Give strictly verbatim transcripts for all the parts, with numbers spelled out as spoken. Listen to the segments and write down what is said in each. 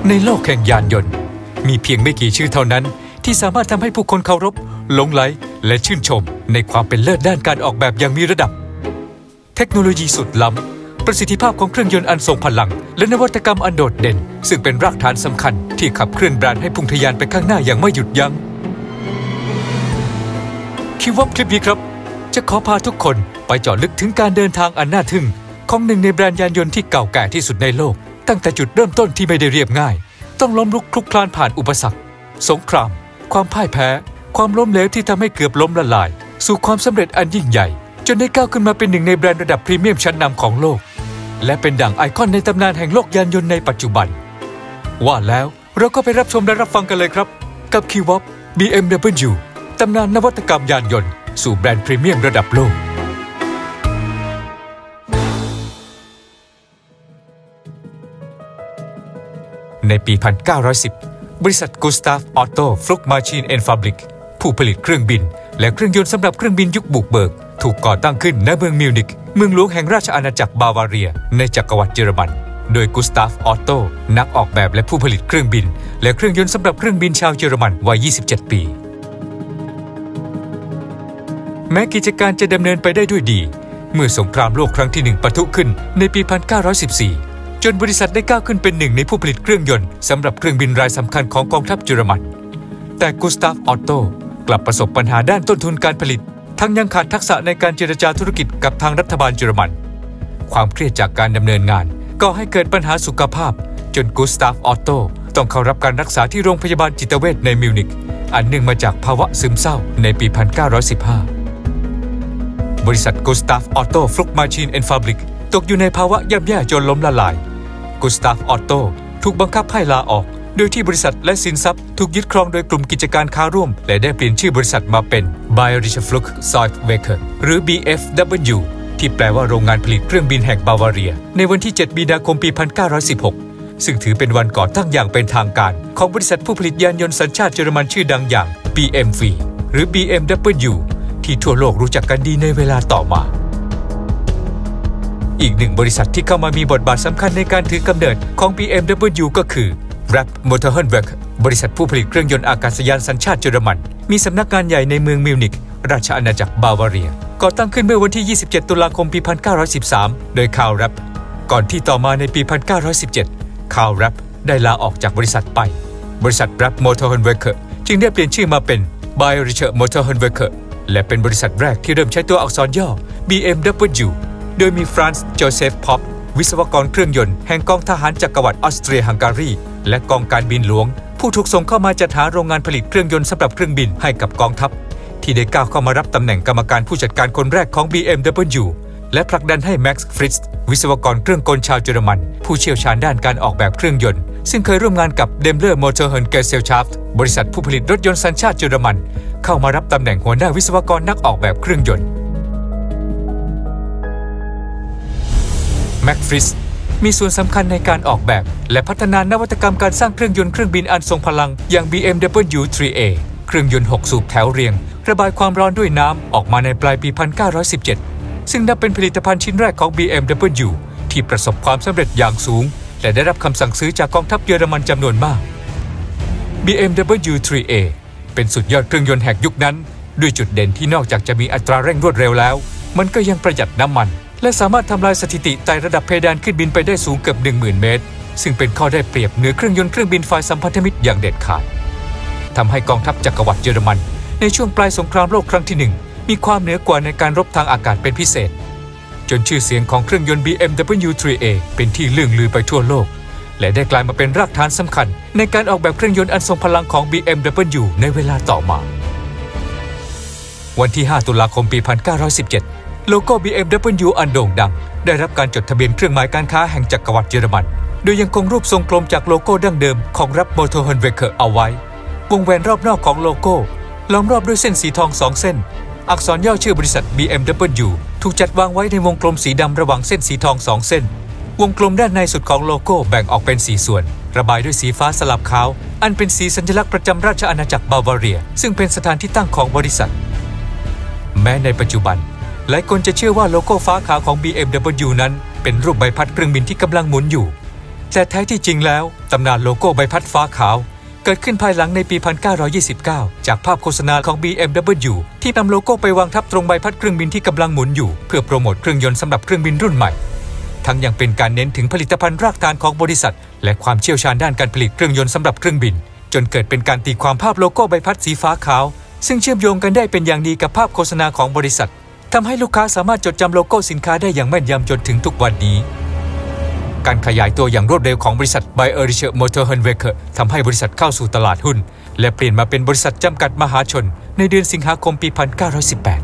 ในโลกแห่งยานยนต์มีเพียงไม่กี่ชื่อเท่านั้นที่สามารถทำให้ผู้คนเคารพหลงใหลและชื่นชมในความเป็นเลิศด้านการออกแบบอย่างมีระดับเทคโนโลยีสุดล้ำประสิทธิภาพของเครื่องยนต์อันทรงพลังและนวัตกรรมอันโดดเด่นซึ่งเป็นรากฐานสำคัญที่ขับเคลื่อนแบรนด์ให้พุ่งทะยานไปข้างหน้าอย่างไม่หยุดยั้งคิดว่าคลิปนี้ครับจะขอพาทุกคนไปเจาะลึกถึงการเดินทางอันน่าทึ่งของหนึ่งในแบรนด์ยานยนต์ที่เก่าแก่ที่สุดในโลกตั้งแต่จุดเริ่มต้นที่ไม่ได้เรียบง่ายต้องล้มลุกคลุกคลานผ่านอุปสรรคสงครามความพ่ายแพ้ความล้มเหลวที่ทำให้เกือบล้มละลายสู่ความสำเร็จอันยิ่งใหญ่จนได้ก้าวขึ้นมาเป็นหนึ่งในแบรนด์ระดับพรีเมียมชั้นนำของโลกและเป็นดั่งไอคอนในตำนานแห่งโลกยานยนต์ในปัจจุบันว่าแล้วเราก็ไปรับชมและรับฟังกันเลยครับกับ คีย์ วอล์ก บี เอ็ม ดับเบิลยู ตำนานนวัตกรรมยานยนต์สู่แบรนด์พรีเมียมระดับโลกในปี หนึ่งพันเก้าร้อยสิบ บริษัท Gustav Otto Flugmaschinen und Fabrik ผู้ผลิตเครื่องบินและเครื่องยนต์สำหรับเครื่องบินยุคบุกเบิกถูกก่อตั้งขึ้นณเมืองมิวนิกเมืองหลวงแห่งราชอาณาจักรบาวาเรียในจักรวรรดิเยอรมันโดย Gustav Otto นักออกแบบและผู้ผลิตเครื่องบินและเครื่องยนต์สำหรับเครื่องบินชาวเยอรมันวัย ยี่สิบเจ็ด ปีแม้กิจการจะดำเนินไปได้ด้วยดีเมื่อสงครามโลกครั้งที่หนึ่งปะทุขึ้นในปี หนึ่งพันเก้าร้อยสิบสี่จนบริษัทได้ก้าวขึ้นเป็นหนึ่งในผู้ผลิตเครื่องยนต์สำหรับเครื่องบินรายสำคัญของกองทัพเยอรมันแต่กูสตาฟ ออตโตกลับประสบปัญหาด้านต้นทุนการผลิตทั้งยังขาดทักษะในการเจรจาธุรกิจกับทางรัฐบาลเยอรมันความเครียดจากการดำเนินงานก่อให้เกิดปัญหาสุขภาพจนกูสตาฟ ออตโตต้องเข้ารับการรักษาที่โรงพยาบาลจิตเวชในมิวนิกอันเนื่องมาจากภาวะซึมเศร้าในปี หนึ่งพันเก้าร้อยสิบห้า บริษัท Gustav Otto Flugmaschinen und Fabrik ตกอยู่ในภาวะย่ำแย่จนล้มละลายGustav Otto ถูกบังคับให้ลาออกโดยที่บริษัทและสินทรัพย์ถูกยึดครองโดยกลุ่มกิจการค้าร่วมและได้เปลี่ยนชื่อบริษัทมาเป็น Bayerische Flugzeugwerke หรือ บี เอฟ ดับเบิลยู ที่แปลว่าโรงงานผลิตเครื่องบินแห่งบาวาเรียในวันที่ เจ็ด มีนาคม ปี หนึ่งพันเก้าร้อยสิบหก ซึ่งถือเป็นวันก่อตั้งอย่างเป็นทางการของบริษัทผู้ผลิตยานยนต์สัญชาติเยอรมันชื่อดังอย่าง บี เอ็ม วี หรือ บี เอ็ม ดับเบิลยู ที่ทั่วโลกรู้จักกันดีในเวลาต่อมาอีกหนึ่งบริษัทที่เข้ามามีบทบาทสำคัญในการถือกำเนิดของ บี เอ็ม ดับเบิลยู ก็คือ Rapp Motorhandwerk บริษัทผู้ผลิตเครื่องยนต์อากาศยานสัญชาติเยอรมันมีสำนักงานใหญ่ในเมืองมิวนิกราชอาณาจักรบาวาเรียก่อตั้งขึ้นเมื่อวันที่ ยี่สิบเจ็ด ตุลาคม ปี หนึ่งพันเก้าร้อยสิบสาม โดยคาร์ล แรปก่อนที่ต่อมาในปี หนึ่งพันเก้าร้อยสิบเจ็ด คาร์ล แรปได้ลาออกจากบริษัทไปบริษัท Rapp Motorhandwerk จึงได้เปลี่ยนชื่อมาเป็น Bayerische Motorhandwerk และเป็นบริษัทแรกที่เริ่มใช้ตัวอักษรย่อ บี เอ็ม ดับเบิลยูโดยมีฟรานซ์ โจเซฟ พ็อปวิศวกรเครื่องยนต์แห่งกองทหารจักรวรรดิออสเตรียฮังการีและกองการบินหลวงผู้ถูกส่งเข้ามาจัดหาโรงงานผลิตเครื่องยนต์สำหรับเครื่องบินให้กับกองทัพที่ได้ก้าวเข้ามารับตำแหน่งกรรมการผู้จัดการคนแรกของ บี เอ็ม ดับเบิลยู และผลักดันให้แม็กซ์ ฟริตซ์วิศวกรเครื่องกลชาวเยอรมันผู้เชี่ยวชาญด้านการออกแบบเครื่องยนต์ซึ่งเคยร่วมงานกับ เดมเลอร์ มอเตอร์ เกสเซลชาฟต์ บริษัทผู้ผลิตรถยนต์สัญชาติเยอรมันเข้ามารับตำแหน่งหัวหน้าวิศวกรนักออกแบบเครื่องยนต์แม็กซ์ ฟริตซ์มีส่วนสำคัญในการออกแบบและพัฒนานวัตกรรมการสร้างเครื่องยนต์เครื่องบินอันทรงพลังอย่าง บี เอ็ม ดับเบิลยู ทรี เอ เครื่องยนต์หกสูบแถวเรียงระบายความร้อนด้วยน้ำออกมาในปลายปี หนึ่งพันเก้าร้อยสิบเจ็ด ซึ่งนับเป็นผลิตภัณฑ์ชิ้นแรกของ บี เอ็ม ดับเบิลยู ที่ประสบความสำเร็จอย่างสูงและได้รับคำสั่งซื้อจากกองทัพเยอรมันจำนวนมาก บี เอ็ม ดับเบิลยู ทรี เอ เป็นสุดยอดเครื่องยนต์แห่งยุคนั้นด้วยจุดเด่นที่นอกจากจะมีอัตราเร่งรวดเร็วแล้วมันก็ยังประหยัดน้ำมันและสามารถทำลายสถิติไต่ระดับเพดานขึ้นบินไปได้สูงเกือบ หนึ่งหมื่น เมตรซึ่งเป็นข้อได้เปรียบเหนือเครื่องยนต์เครื่องบินฝ่ายสัมพันธมิตรอย่างเด็ดขาดทำให้กองทัพจักรวรรดิเยอรมันในช่วงปลายสงครามโลกครั้งที่หนึ่งมีความเหนือกว่าในการรบทางอากาศเป็นพิเศษจนชื่อเสียงของเครื่องยนต์ บี เอ็ม ดับเบิลยู ทรี เอ เป็นที่เลื่องลือไปทั่วโลกและได้กลายมาเป็นรากฐานสำคัญในการออกแบบเครื่องยนต์อันทรงพลังของ บี เอ็ม ดับเบิลยู ในเวลาต่อมาวันที่ ห้า ตุลาคม ปี หนึ่งพันเก้าร้อยสิบเจ็ดโลโก้ บี เอ็ม ดับเบิลยู อันโด่งดังได้รับการจดทะเบียนเครื่องหมายการค้าแห่งจักรวรรดิเยอรมันโดยยังคงรูปทรงกลมจากโลโก้ดั้งเดิมของ Rapp Motorhandwerk เอาไว้วงแหวนรอบนอกของโลโก้ล้อมรอบด้วยเส้นสีทองสองเส้นอักษรย่อชื่อบริษัท บี เอ็ม ดับเบิลยู ถูกจัดวางไว้ในวงกลมสีดำระหว่างเส้นสีทองสองเส้นวงกลมด้านในสุดของโลโก้แบ่งออกเป็นสี่ส่วนระบายด้วยสีฟ้าสลับขาวอันเป็นสีสัญลักษณ์ประจำราชอาณาจักรบาวาเรียซึ่งเป็นสถานที่ตั้งของบริษัทแม้ในปัจจุบันหลายคนจะเชื่อว่าโลโก้ฟ้าขาวของ บี เอ็ม ดับเบิลยู นั้นเป็นรูปใบพัดเครื่องบินที่กำลังหมุนอยู่แต่แท้ที่จริงแล้วตำนานโลโก้ใบพัดฟ้าขาวเกิดขึ้นภายหลังในปี หนึ่งพันเก้าร้อยยี่สิบเก้า จากภาพโฆษณาของ บี เอ็ม ดับเบิลยู ที่นำโลโก้ไปวางทับตรงใบพัดเครื่องบินที่กำลังหมุนอยู่เพื่อโปรโมทเครื่องยนต์สำหรับเครื่องบินรุ่นใหม่ทั้งยังเป็นการเน้นถึงผลิตภัณฑ์รากฐานของบริษัทและความเชี่ยวชาญด้านการผลิตเครื่องยนต์สำหรับเครื่องบินจนเกิดเป็นการตีความภาพโลโก้ใบพัดสีฟ้าขาวซึ่งเชื่อมโยงกันได้เป็นอย่างดีกับภาพโฆษณาของบริษัททำให้ลูกค้าสามารถจดจำโลโก้สินค้าได้อย่างแม่นยำจนถึงทุกวันนี้การขยายตัวอย่างรวดเร็วของบริษัท Bayerische Motorenwerke ทำให้บริษัทเข้าสู่ตลาดหุ้นและเปลี่ยนมาเป็นบริษัทจำกัดมหาชนในเดือนสิงหาคมปี หนึ่งพันเก้าร้อยสิบแปด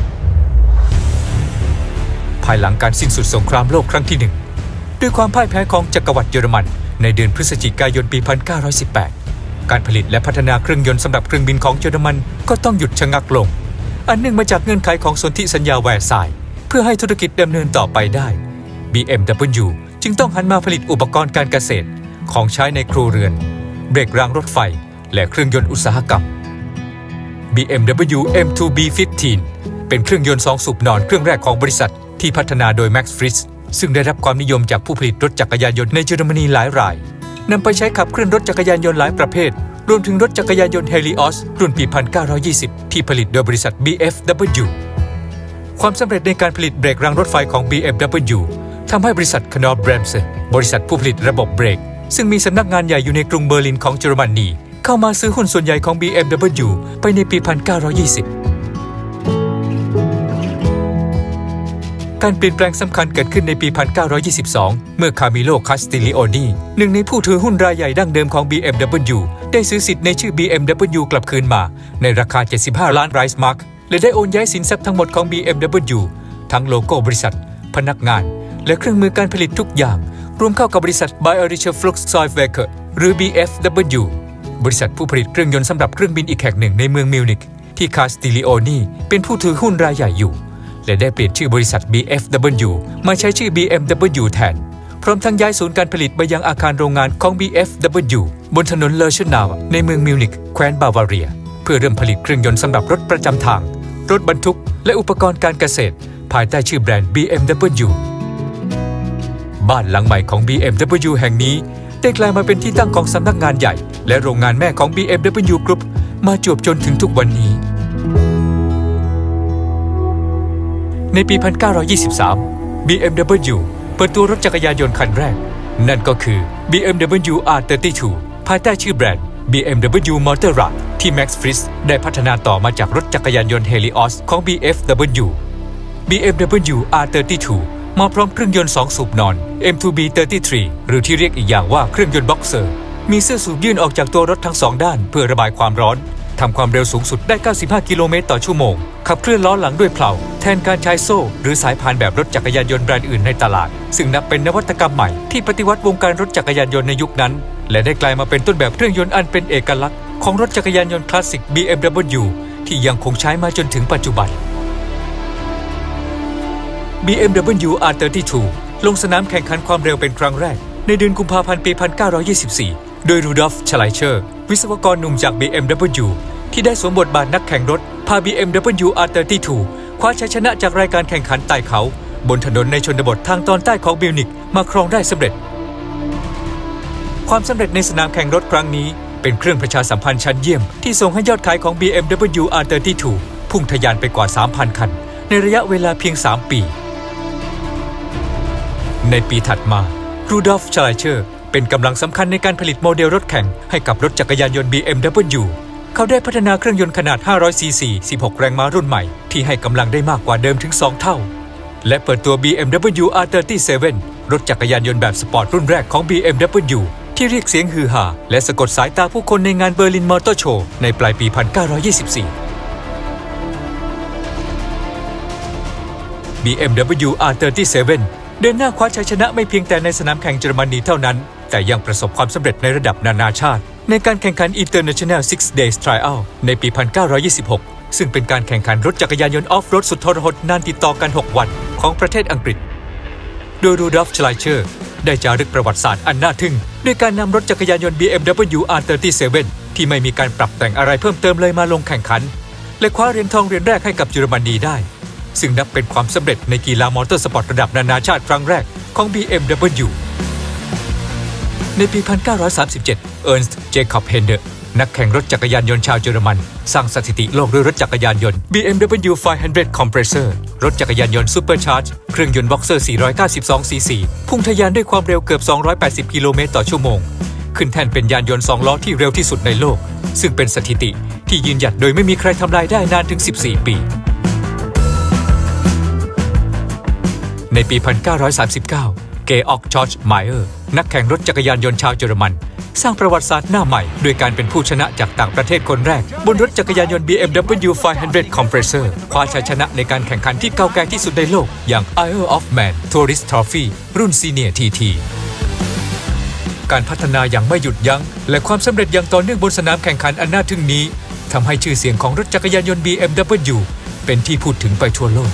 ภายหลังการสิ้นสุดสงครามโลกครั้งที่หนึ่งด้วยความพ่ายแพ้ของจักรวรรดิเยอรมันในเดือนพฤศจิกายนปี หนึ่งพันเก้าร้อยสิบแปด การผลิตและพัฒนาเครื่องยนต์สำหรับเครื่องบินของเยอรมันก็ต้องหยุดชะงักลงอันเนื่องมาจากเงื่อนไขของสนธิสัญญาแวร์ซายน์เพื่อให้ธุรกิจดำเนินต่อไปได้ บี เอ็ม ดับเบิลยู จึงต้องหันมาผลิตอุปกรณ์การเกษตรของใช้ในครัวเรือนเบรกรางรถไฟและเครื่องยนต์อุตสาหกรรม บี เอ็ม ดับเบิลยู เอ็ม ทู บี สิบห้า เป็นเครื่องยนต์สองสูบนอนเครื่องแรกของบริษัทที่พัฒนาโดย Max Frisch ซึ่งได้รับความนิยมจากผู้ผลิตรถจักรยานยนต์ในเยอรมนีหลายรายนำไปใช้ขับเคลื่อนรถจักรยานยนต์หลายประเภทรวมถึงรถจักรยานยนต์ Helios รุ่นปี หนึ่งพันเก้าร้อยยี่สิบ ที่ผลิตโดยบริษัท บี เอฟ ดับเบิลยู ความสำเร็จในการผลิตเบรกรางรถไฟของ บี เอ็ม ดับเบิลยู ทำให้บริษัท Knorr Bremse บริษัทผู้ผลิตระบบเบรกซึ่งมีสำนักงานใหญ่อยู่ในกรุงเบอร์ลินของเยอรมนีเข้ามาซื้อหุ้นส่วนใหญ่ของ บี เอ็ม ดับเบิลยู ไปในปี หนึ่งพันเก้าร้อยยี่สิบ การเปลี่ยนแปลงสำคัญเกิดขึ้นในปี หนึ่งพันเก้าร้อยยี่สิบสอง เมื่อคามิโล คาสติลิโอนีหนึ่งในผู้ถือหุ้นรายใหญ่ดั้งเดิมของ บี เอ็ม ดับเบิลยู ได้ซื้อสิทธิ์ในชื่อ บี เอ็ม ดับเบิลยู กลับคืนมาในราคา เจ็ดสิบห้า ล้านไรส์มาร์กและได้โอนย้ายสินทรัพย์ทั้งหมดของ บี เอ็ม ดับเบิลยู ทั้งโลโก้บริษัทพนักงานและเครื่องมือการผลิตทุกอย่างรวมเข้ากับบริษัท Bayerische Flugzeugwerke หรือ บี เอฟ ดับเบิลยู บริษัทผู้ผลิตเครื่องยนต์สำหรับเครื่องบินอีกแห่งหนึ่งในเมืองมิวนิกที่คาสติลิโอนีเป็นผู้ถือหุ้นรายใหญ่อยู่และได้เปลี่ยนชื่อบริษัท บี เอฟ ดับเบิลยู มาใช้ชื่อ บี เอ็ม ดับเบิลยู แทนพร้อมทั้งย้ายศูนย์การผลิตไปยังอาคารโรงงานของ บี เอฟ ดับเบิลยู บนถนนเลอเชนาวในเมืองมิวนิกแคว้นบาวาเรียเพื่อเริ่มผลิตเครื่องยนต์สำหรับรถประจำทางรถบรรทุกและอุปกรณ์การเกษตรภายใต้ชื่อแบรนด์ บี เอ็ม ดับเบิลยู บ้านหลังใหม่ของ บี เอ็ม ดับเบิลยู แห่งนี้ได้กลายมาเป็นที่ตั้งของสำนักงานใหญ่และโรงงานแม่ของ บี เอ็ม ดับเบิลยู Group มาจวบจนถึงทุกวันนี้ในปี หนึ่งพันเก้าร้อยยี่สิบสาม บี เอ็ม ดับเบิลยู เปิดตัวรถจักรยานยนต์คันแรกนั่นก็คือ บี เอ็ม ดับเบิลยู อาร์ สามสิบสอง ภายใต้ชื่อแบรนด์ บี เอ็ม ดับเบิลยู Motorrad ที่ Max Frisch ได้พัฒนาต่อมาจากรถจักรยานยนต์ Helios ของ บี เอฟ ดับเบิลยู บี เอ็ม ดับเบิลยู อาร์ สามสิบสอง มาพร้อมเครื่องยนต์สองสูบนอน เอ็ม ทู บี สามสิบสาม หรือที่เรียกอีกอย่างว่าเครื่องยนต์บ็อกเซอร์มีเสื้อสูบยื่นออกจากตัวรถทั้งสองด้านเพื่อระบายความร้อนทำความเร็วสูงสุดได้เก้าสิบห้ากิโลเมตรต่อชั่วโมงขับเคลื่อนล้อหลังด้วยเพลาแทนการใช้โซ่หรือสายพานแบบรถจักรยานยนต์แบรนด์อื่นในตลาดซึ่งนับเป็นนวัตกรรมใหม่ที่ปฏิวัติวงการรถจักรยานยนต์ในยุคนั้นและได้กลายมาเป็นต้นแบบเครื่องยนต์อันเป็นเอกลักษณ์ของรถจักรยานยนต์คลาสสิก บี เอ็ม ดับเบิลยู ที่ยังคงใช้มาจนถึงปัจจุบัน บี เอ็ม ดับเบิลยู อาร์ สามสิบสอง ลงสนามแข่งขันความเร็วเป็นครั้งแรกในเดือนกุมภาพันธ์ปี หนึ่งพันเก้าร้อยยี่สิบสี่ โดยรูดอล์ฟ ชไลเชอร์วิศวกรหนุ่มจาก บี เอ็ม ดับเบิลยู ที่ได้สวมบทบาทนักแข่งรถพา บี เอ็ม ดับเบิลยู อาร์ สามสิบสอง คว้าชัยชนะจากรายการแข่งขันไต่เขาบนถนนในชนบททางตอนใต้ของมิวนิกมาครองได้สำเร็จความสำเร็จในสนามแข่งรถครั้งนี้เป็นเครื่องประชาสัมพันธ์ชั้นเยี่ยมที่ส่งให้ยอดขายของ บี เอ็ม ดับเบิลยู อาร์ สามสิบสอง พุ่งทะยานไปกว่า สามพัน คันในระยะเวลาเพียง สาม ปีในปีถัดมารูดอล์ฟ ชไลเชอร์เป็นกำลังสำคัญในการผลิตโมเดลรถแข่งให้กับรถจักรยานยนต์ บี เอ็ม ดับเบิลยู เขาได้พัฒนาเครื่องยนต์ขนาดห้าร้อยซีซี สิบหกแรงม้ารุ่นใหม่ที่ให้กำลังได้มากกว่าเดิมถึงสองเท่าและเปิดตัว บี เอ็ม ดับเบิลยู อาร์ สามสิบเจ็ด รถจักรยานยนต์แบบสปอร์ตรุ่นแรกของ บี เอ็ม ดับเบิลยู ที่เรียกเสียงฮือฮาและสะกดสายตาผู้คนในงานเบอร์ลินมอเตอร์โชว์ในปลายปี หนึ่งพันเก้าร้อยยี่สิบสี่ บี เอ็ม ดับเบิลยู อาร์ สามสิบเจ็ด เดินหน้าคว้าชัยชนะไม่เพียงแต่ในสนามแข่งเยอรมนีเท่านั้นแต่ยังประสบความสำเร็จในระดับนานาชาติในการแข่งขัน International Six Days Trial ในปี หนึ่งพันเก้าร้อยยี่สิบหก ซึ่งเป็นการแข่งขันรถจักรยานยนต์ออฟโรดสุดทรหดนานติดต่อกัน หก วันของประเทศอังกฤษโดยรูดอล์ฟ ชไลเชอร์ได้จารึกประวัติศาสตร์อันน่าทึ่งด้วยการนำรถจักรยานยนต์ บี เอ็ม ดับเบิลยู อาร์ สามสิบเจ็ด ที่ไม่มีการปรับแต่งอะไรเพิ่มเติมเลยมาลงแข่งขันและคว้าเหรียญทองเหรียญแรกให้กับเยอรมนีได้ซึ่งนับเป็นความสำเร็จในกีฬามอเตอร์สปอร์ตระดับนานาชาติครั้งแรกของ บี เอ็ม ดับเบิลยูในปี หนึ่งพันเก้าร้อยสามสิบเจ็ด เอิร์นสต์ เจคอบ เฮนเดอร์นักแข่งรถจักรยานยนต์ชาวเยอรมันสร้างสถิติโลกด้วยรถจักรยานยนต์ บี เอ็ม ดับเบิลยู ห้าร้อย Compressor รถจักรยานยนต์ซูเปอร์ชาร์จเครื่องยนต์บ็อกเซอร์ สี่ร้อยเก้าสิบสอง ซี ซี พุ่งทะยานด้วยความเร็วเกือบ สองร้อยแปดสิบ กิโลเมตรต่อชั่วโมงขึ้นแท่นเป็นยานยนต์สองล้อที่เร็วที่สุดในโลกซึ่งเป็นสถิติที่ยืนหยัดโดยไม่มีใครทำลายได้นานถึง สิบสี่ ปีในปี หนึ่งพันเก้าร้อยสามสิบเก้า เกอร์ก จอร์จ ไมเออร์นักแข่งรถจักรยานยนต์ชาวเยอรมันสร้างประวัติศาสตร์หน้าใหม่ด้วยการเป็นผู้ชนะจากต่างประเทศคนแรกบนรถจักรยานยนต์ บี เอ็ม ดับเบิลยู ห้าร้อย Compressor คว้าชัยชนะในการแข่งขันที่เก่าแก่ที่สุดในโลกอย่าง Isle of Man Tourist Trophy รุ่น Senior ที ที การพัฒนาอย่างไม่หยุดยั้งและความสำเร็จอย่างต่อเนื่องบนสนามแข่งขันอันน่าทึ่งนี้ทำให้ชื่อเสียงของรถจักรยานยนต์ บี เอ็ม ดับเบิลยู เป็นที่พูดถึงไปทั่วโลก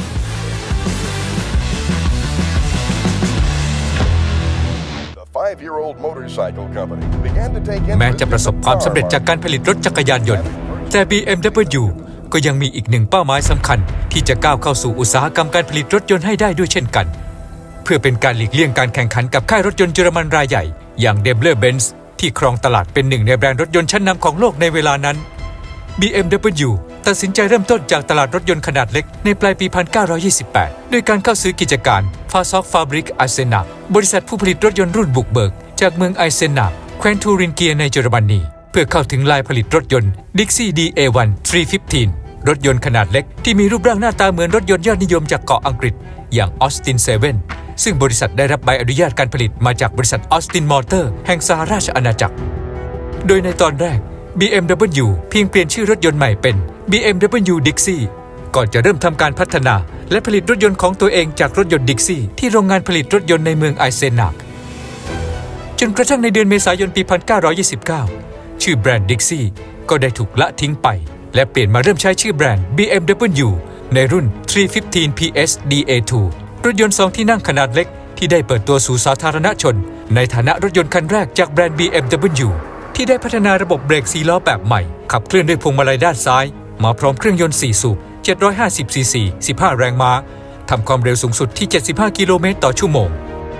แม้จะประสบความสำเร็จจากการผลิตรถจักรยานยนต์แต่ บี เอ็ม ดับเบิลยู ก็ยังมีอีกหนึ่งเป้าหมายสำคัญที่จะก้าวเข้าสู่อุตสาหกรรมการผลิตรถยนต์ให้ได้ด้วยเช่นกันเพื่อเป็นการหลีกเลี่ยงการแข่งขันกับค่ายรถยนต์เยอรมันรายใหญ่อย่าง Daimler Benz ที่ครองตลาดเป็นหนึ่งในแบรนด์รถยนต์ชั้นนำของโลกในเวลานั้น บี เอ็ม ดับเบิลยู ตัดสินใจเริ่มต้นจากตลาดรถยนต์ขนาดเล็กในปลายปี หนึ่งพันเก้าร้อยยี่สิบแปด ด้วยการเข้าซื้อกิจการ Fahrzeug Fabrik Eisenach บริษัทผู้ผลิตรถยนต์รุ่นบุกเบิกจากเมืองไอเซนาแคว้นทูรินเกียในเยอรมนีเพื่อเข้าถึงลายผลิตรถยนต์ Dixie ดี เอ วัน สามร้อยสิบห้ารถยนต์ขนาดเล็กที่มีรูปร่างหน้าตาเหมือนรถยนต์ยอดนิยมจากเกาะอังกฤษอย่าง Austin เซเว่น ซึ่งบริษัทได้รับใบอนุญาตการผลิตมาจากบริษัท Austin Motor แห่งสหราชอาณาจักรโดยในตอนแรก บี เอ็ม ดับเบิลยู เพียงเปลี่ยนชื่อรถยนต์ใหม่เป็น บี เอ็ม ดับเบิลยู Dixie ก่อนจะเริ่มทำการพัฒนาและผลิตรถยนต์ของตัวเองจากรถยนต์ Dixie ที่โรงงานผลิตรถยนต์ในเมืองไอเซนาคจนกระทั่งในเดือนเมษายนปี หนึ่งพันเก้าร้อยยี่สิบเก้า ชื่อแบรนด์ Dixie ก็ได้ถูกละทิ้งไปและเปลี่ยนมาเริ่มใช้ชื่อแบรนด์ บี เอ็ม ดับเบิลยู ในรุ่น สามร้อยสิบห้า พี เอส ดี เอ ทู รถยนต์สองที่นั่งขนาดเล็กที่ได้เปิดตัวสู่สาธารณชนในฐานะรถยนต์คันแรกจากแบรนด์ บี เอ็ม ดับเบิลยู ที่ได้พัฒนาระบบเบรกสี่ล้อแบบใหม่ขับเคลื่อนด้วยพวงมาลัยด้านซ้ายมาพร้อมเครื่องยนต์สี่สูบเจ็ดร้อยห้าสิบ ซี ซี สิบห้าแรงม้าทำความเร็วสูงสุดที่เจ็ดสิบห้ากิโลเมตรต่อชั่วโมง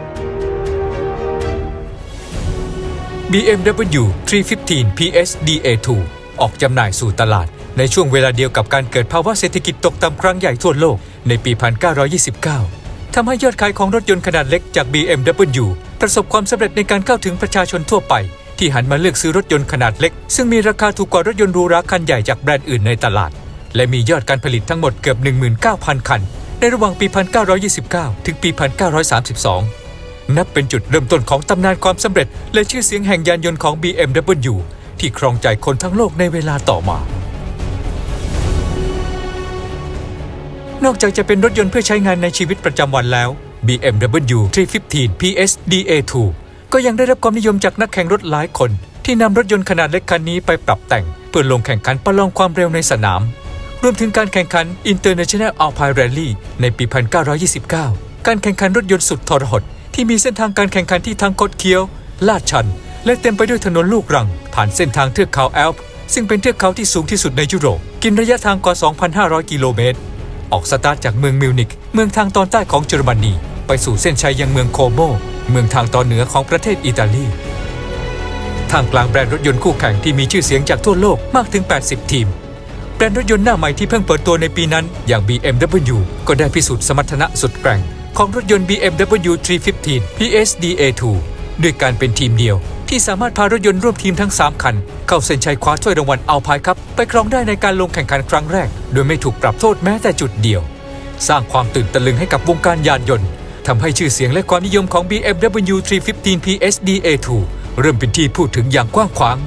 บี เอ็ม ดับเบิลยู สามร้อยสิบห้า พี เอส ดี เอ ทู ออกจำหน่ายสู่ตลาดในช่วงเวลาเดียวกับการเกิดภาวะเศรษฐกิจตกต่ำครั้งใหญ่ทั่วโลกในปี หนึ่งพันเก้าร้อยยี่สิบเก้า ทำให้ยอดขายของรถยนต์ขนาดเล็กจาก บี เอ็ม ดับเบิลยู ประสบความสำเร็จในการเข้าถึงประชาชนทั่วไปที่หันมาเลือกซื้อรถยนต์ขนาดเล็กซึ่งมีราคาถูกกว่ารถยนต์หรูหราคันใหญ่จากแบรนด์อื่นในตลาดและมียอดการผลิตทั้งหมดเกือบ หนึ่งหมื่นเก้าพัน คันในระหว่างปี หนึ่งพันเก้าร้อยยี่สิบเก้า ถึงปี หนึ่งพันเก้าร้อยสามสิบสองนับเป็นจุดเริ่มต้นของตำนานความสำเร็จและชื่อเสียงแห่งยานยนต์ของ บี เอ็ม ดับเบิลยู ที่ครองใจคนทั้งโลกในเวลาต่อมานอกจากจะเป็นรถยนต์เพื่อใช้งานในชีวิตประจำวันแล้ว บี เอ็ม ดับเบิลยู สามร้อยสิบห้า พี เอส ดี เอ ทู ก็ยังได้รับความนิยมจากนักแข่งรถหลายคนที่นำรถยนต์ขนาดเล็กคันนี้ไปปรับแต่งเพื่อลงแข่งขันประลองความเร็วในสนามรวมถึงการแข่งขัน International Alpine Rally ในปี หนึ่งพันเก้าร้อยยี่สิบเก้า การแข่งขันรถยนต์สุดทรหดที่มีเส้นทางการแข่งขันที่ทั้งคดเคี้ยวลาดชันและเต็มไปด้วยถนนลูกรังผ่านเส้นทางเทือกเขาแอลป์ซึ่งเป็นเทือกเขาที่สูงที่สุดในยุโรปกินระยะทางกว่า สองพันห้าร้อย กิโลเมตรออกสตาร์ทจากเมืองมิวนิกเมืองทางตอนใต้ของเยอรมนีไปสู่เส้นชัยยังเมืองโคโมเมืองทางตอนเหนือของประเทศอิตาลีท่ามกลางแบรนด์รถยนต์คู่แข่งที่มีชื่อเสียงจากทั่วโลกมากถึงแปดสิบทีมแบรนด์รถยนต์หน้าใหม่ที่เพิ่งเปิดตัวในปีนั้นอย่าง บี เอ็ม ดับเบิลยู ก็ได้พิสูจน์สมรรถนะสุดแกร่งของรถยนต์ บี เอ็ม ดับเบิลยู สามร้อยสิบห้า พี เอส ดี เอ ทู ด้วยการเป็นทีมเดียวที่สามารถพารถยนต์ร่วมทีมทั้งสามคันเข้าเส้นชัยคว้าถ้วยรางวัลอัลไพน์คัพไปครองได้ในการลงแข่งขันครั้งแรกโดยไม่ถูกปรับโทษแม้แต่จุดเดียวสร้างความตื่นตะลึงให้กับวงการยานยนต์ทำให้ชื่อเสียงและความนิยมของ บี เอ็ม ดับเบิลยู สามร้อยสิบห้า พี เอส ดี เอ ทู เริ่มเป็นที่พูดถึงอย่างกว้างขวาง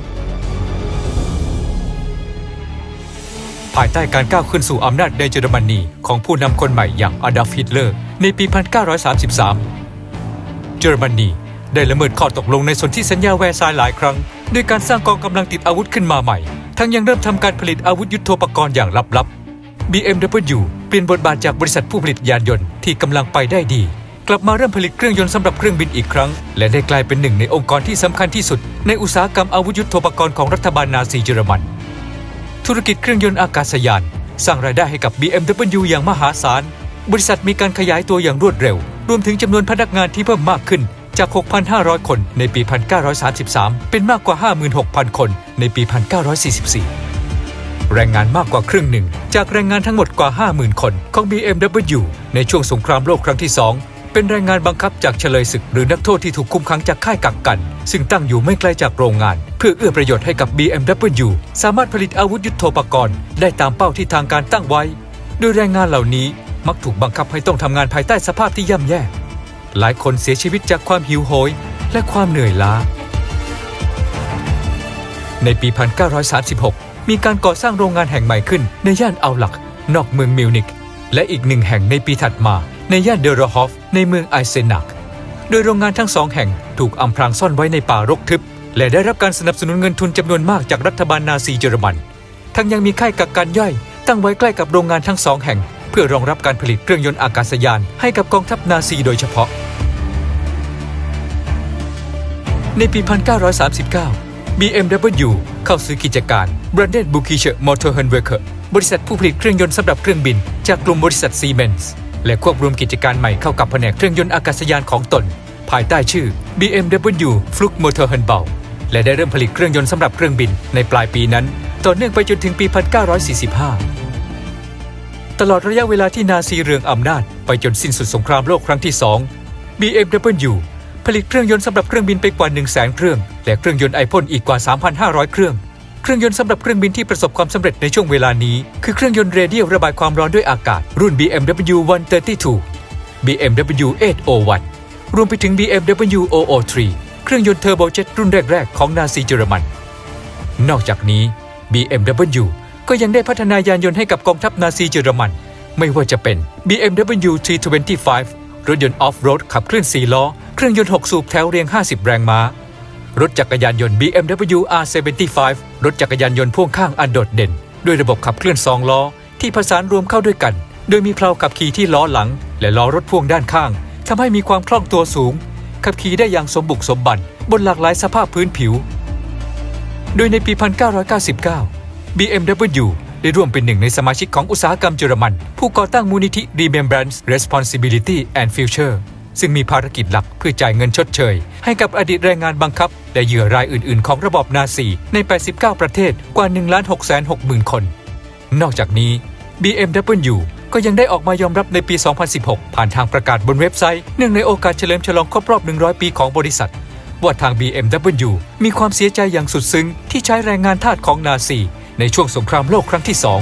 ภายใต้การก้าวขึ้นสู่อำนาจในเยอรมนีของผู้นำคนใหม่อย่างอดอล์ฟ ฮิตเลอร์ในปี หนึ่งพันเก้าร้อยสามสิบสาม เยอรมนีได้ละเมิดข้อตกลงในสนธิสัญญาแวร์ซายน์หลายครั้งด้วยการสร้างกองกำลังติดอาวุธขึ้นมาใหม่ทั้งยังเริ่มทำการผลิตอาวุธยุทโธปกรณ์อย่างลับๆ บี เอ็ม ดับเบิลยู เปลี่ยนบทบาทจากบริษัทผู้ผลิตยานยนต์ที่กำลังไปได้ดีกลับมาเริ่มผลิตเครื่องยนต์สำหรับเครื่องบินอีกครั้งและได้กลายเป็นหนึ่งในองค์กรที่สำคัญที่สุดในอุตสาหกรรมอาวุธยุทโธปกรณ์ของรัฐบาลนาซีเยอรมันธุรกิจเครื่องยนต์อากาศยานสร้างรายได้ให้กับ บี เอ็ม ดับเบิลยู อย่างมหาศาลบริษัทมีการขยายตัวอย่างรวดเร็วรวมถึงจำนวนพนักงานที่เพิ่มมากขึ้นจาก หกพันห้าร้อย คนในปี หนึ่งพันเก้าร้อยสามสิบสาม เป็นมากกว่า ห้าหมื่นหกพัน คนในปี หนึ่งพันเก้าร้อยสี่สิบสี่ แรงงานมากกว่าครึ่งหนึ่งจากแรงงานทั้งหมดกว่า ห้าหมื่น คนของ บี เอ็ม ดับเบิลยู ในช่วงสงครามโลกครั้งที่สองเป็นแรงงานบังคับจากเฉลยศึกหรือนักโทษที่ถูกคุมขังจากค่ายกักกันซึ่งตั้งอยู่ไม่ไกลจากโรงงานเพื่อเอื้อประโยชน์ให้กับ บี เอ็ม ดับเบิลยู สามารถผลิตอาวุธยุทโธปกรณ์ได้ตามเป้าที่ทางการตั้งไว้โดยแรงงานเหล่านี้มักถูกบังคับให้ต้องทำงานภายใต้สภาพที่ย่ำแย่หลายคนเสียชีวิตจากความหิวโหยและความเหนื่อยล้าในปี หนึ่งพันเก้าร้อยสามสิบหก มีการก่อสร้างโรงงานแห่งใหม่ขึ้นในย่านอัลลักนอกเมืองมิวนิกและอีกหนึ่งแห่งในปีถัดมาในย่านเดอร์ฮอฟในเมืองไอเซนักโดยโรงงานทั้งสองแห่งถูกอำพรางซ่อนไว้ในป่ารกทึบและได้รับการสนับสนุนเงินทุนจำนวนมากจากรัฐบาลนาซีเยอรมันทั้งยังมีค่ายกักกันย่อยตั้งไว้ใกล้กับโรงงานทั้งสองแห่งเพื่อรองรับการผลิตเครื่องยนต์อากาศยานให้กับกองทัพนาซีโดยเฉพาะในปี หนึ่งพันเก้าร้อยสามสิบเก้า บี เอ็ม ดับเบิลยู เข้าซื้อกิจการ Brandenburgische Motorhandwerker บริษัทผู้ผลิตเครื่องยนต์สำหรับเครื่องบินจากกลุ่มบริษัท Siemens และควบรวมกิจการใหม่เข้ากับแผนกเครื่องยนต์อากาศยานของตนภายใต้ชื่อ บี เอ็ม ดับเบิลยู Flugmotorhandbau และได้เริ่มผลิตเครื่องยนต์สำหรับเครื่องบินในปลายปีนั้นต่อเนื่องไปจนถึงปี หนึ่งพันเก้าร้อยสี่สิบห้า ตลอดระยะเวลาที่นาซีเรืองอำนาจไปจนสิ้นสุดสงครามโลกครั้งที่สอง บี เอ็ม ดับเบิลยู ผลิตเครื่องยนต์สำหรับเครื่องบินไปกว่า หนึ่งแสน เครื่องและเครื่องยนต์ไอพ่นอีกกว่า สามพันห้าร้อย เครื่องเครื่องยนต์สำหรับเครื่องบินที่ประสบความสำเร็จในช่วงเวลานี้คือเครื่องยนต์เรเดียลระบายความร้อนด้วยอากาศรุ่น บี เอ็ม ดับเบิลยู หนึ่งสามสอง บี เอ็ม ดับเบิลยู แปดศูนย์หนึ่ง รวมไปถึง บี เอ็ม ดับเบิลยู ศูนย์ศูนย์สาม เครื่องยนต์เทอร์โบเจ็ตรุ่นแรกๆของนาซีเยอรมันนอกจากนี้ บี เอ็ม ดับเบิลยู ก็ยังได้พัฒนายานยนต์ให้กับกองทัพนาซีเยอรมันไม่ว่าจะเป็น บี เอ็ม ดับเบิลยู สามร้อยยี่สิบห้า รถยนต์ออฟโรดขับเคลื่อนสี่ล้อเครื่องยนต์หกสูบแถวเรียงห้าสิบแรงม้ารถจักรยานยนต์ บี เอ็ม ดับเบิลยู อาร์ เจ็ดสิบห้ารถจักรยานยนต์พ่วงข้างอันโดดเด่นด้วยระบบขับเคลื่อนสองล้อที่ผสานรวมเข้าด้วยกันโดยมีเพลาขับขี่ที่ล้อหลังและล้อรถพ่วงด้านข้างทำให้มีความคล่องตัวสูงขับขี่ได้อย่างสมบุกสมบันบนหลากหลายสภาพพื้นผิวโดยในปี หนึ่งพันเก้าร้อยเก้าสิบเก้า บี เอ็ม ดับเบิลยู ได้ร่วมเป็นหนึ่งในสมาชิกของอุตสาหกรรมเยอรมันผู้ก่อตั้งมูลนิธิ Remembrance Responsibility and Future ซึ่งมีภารกิจหลักเพื่อจ่ายเงินชดเชยให้กับอดีตแรงงานบังคับและเหยื่อรายอื่นๆของระบอบนาซีในแปดสิบเก้าประเทศกว่า หนึ่งล้านหกแสนหกหมื่น คนนอกจากนี้ บี เอ็ม ดับเบิลยู ก็ยังได้ออกมายอมรับในปี สองพันสิบหก ผ่านทางประกาศบนเว็บไซต์เนื่องในโอกาสเฉลิมฉลองครบรอบ หนึ่งร้อย ปีของบริษัทว่าทาง บี เอ็ม ดับเบิลยู มีความเสียใจอย่างสุดซึ้งที่ใช้แรงงานทาสของนาซีในช่วงสงครามโลกครั้งที่สอง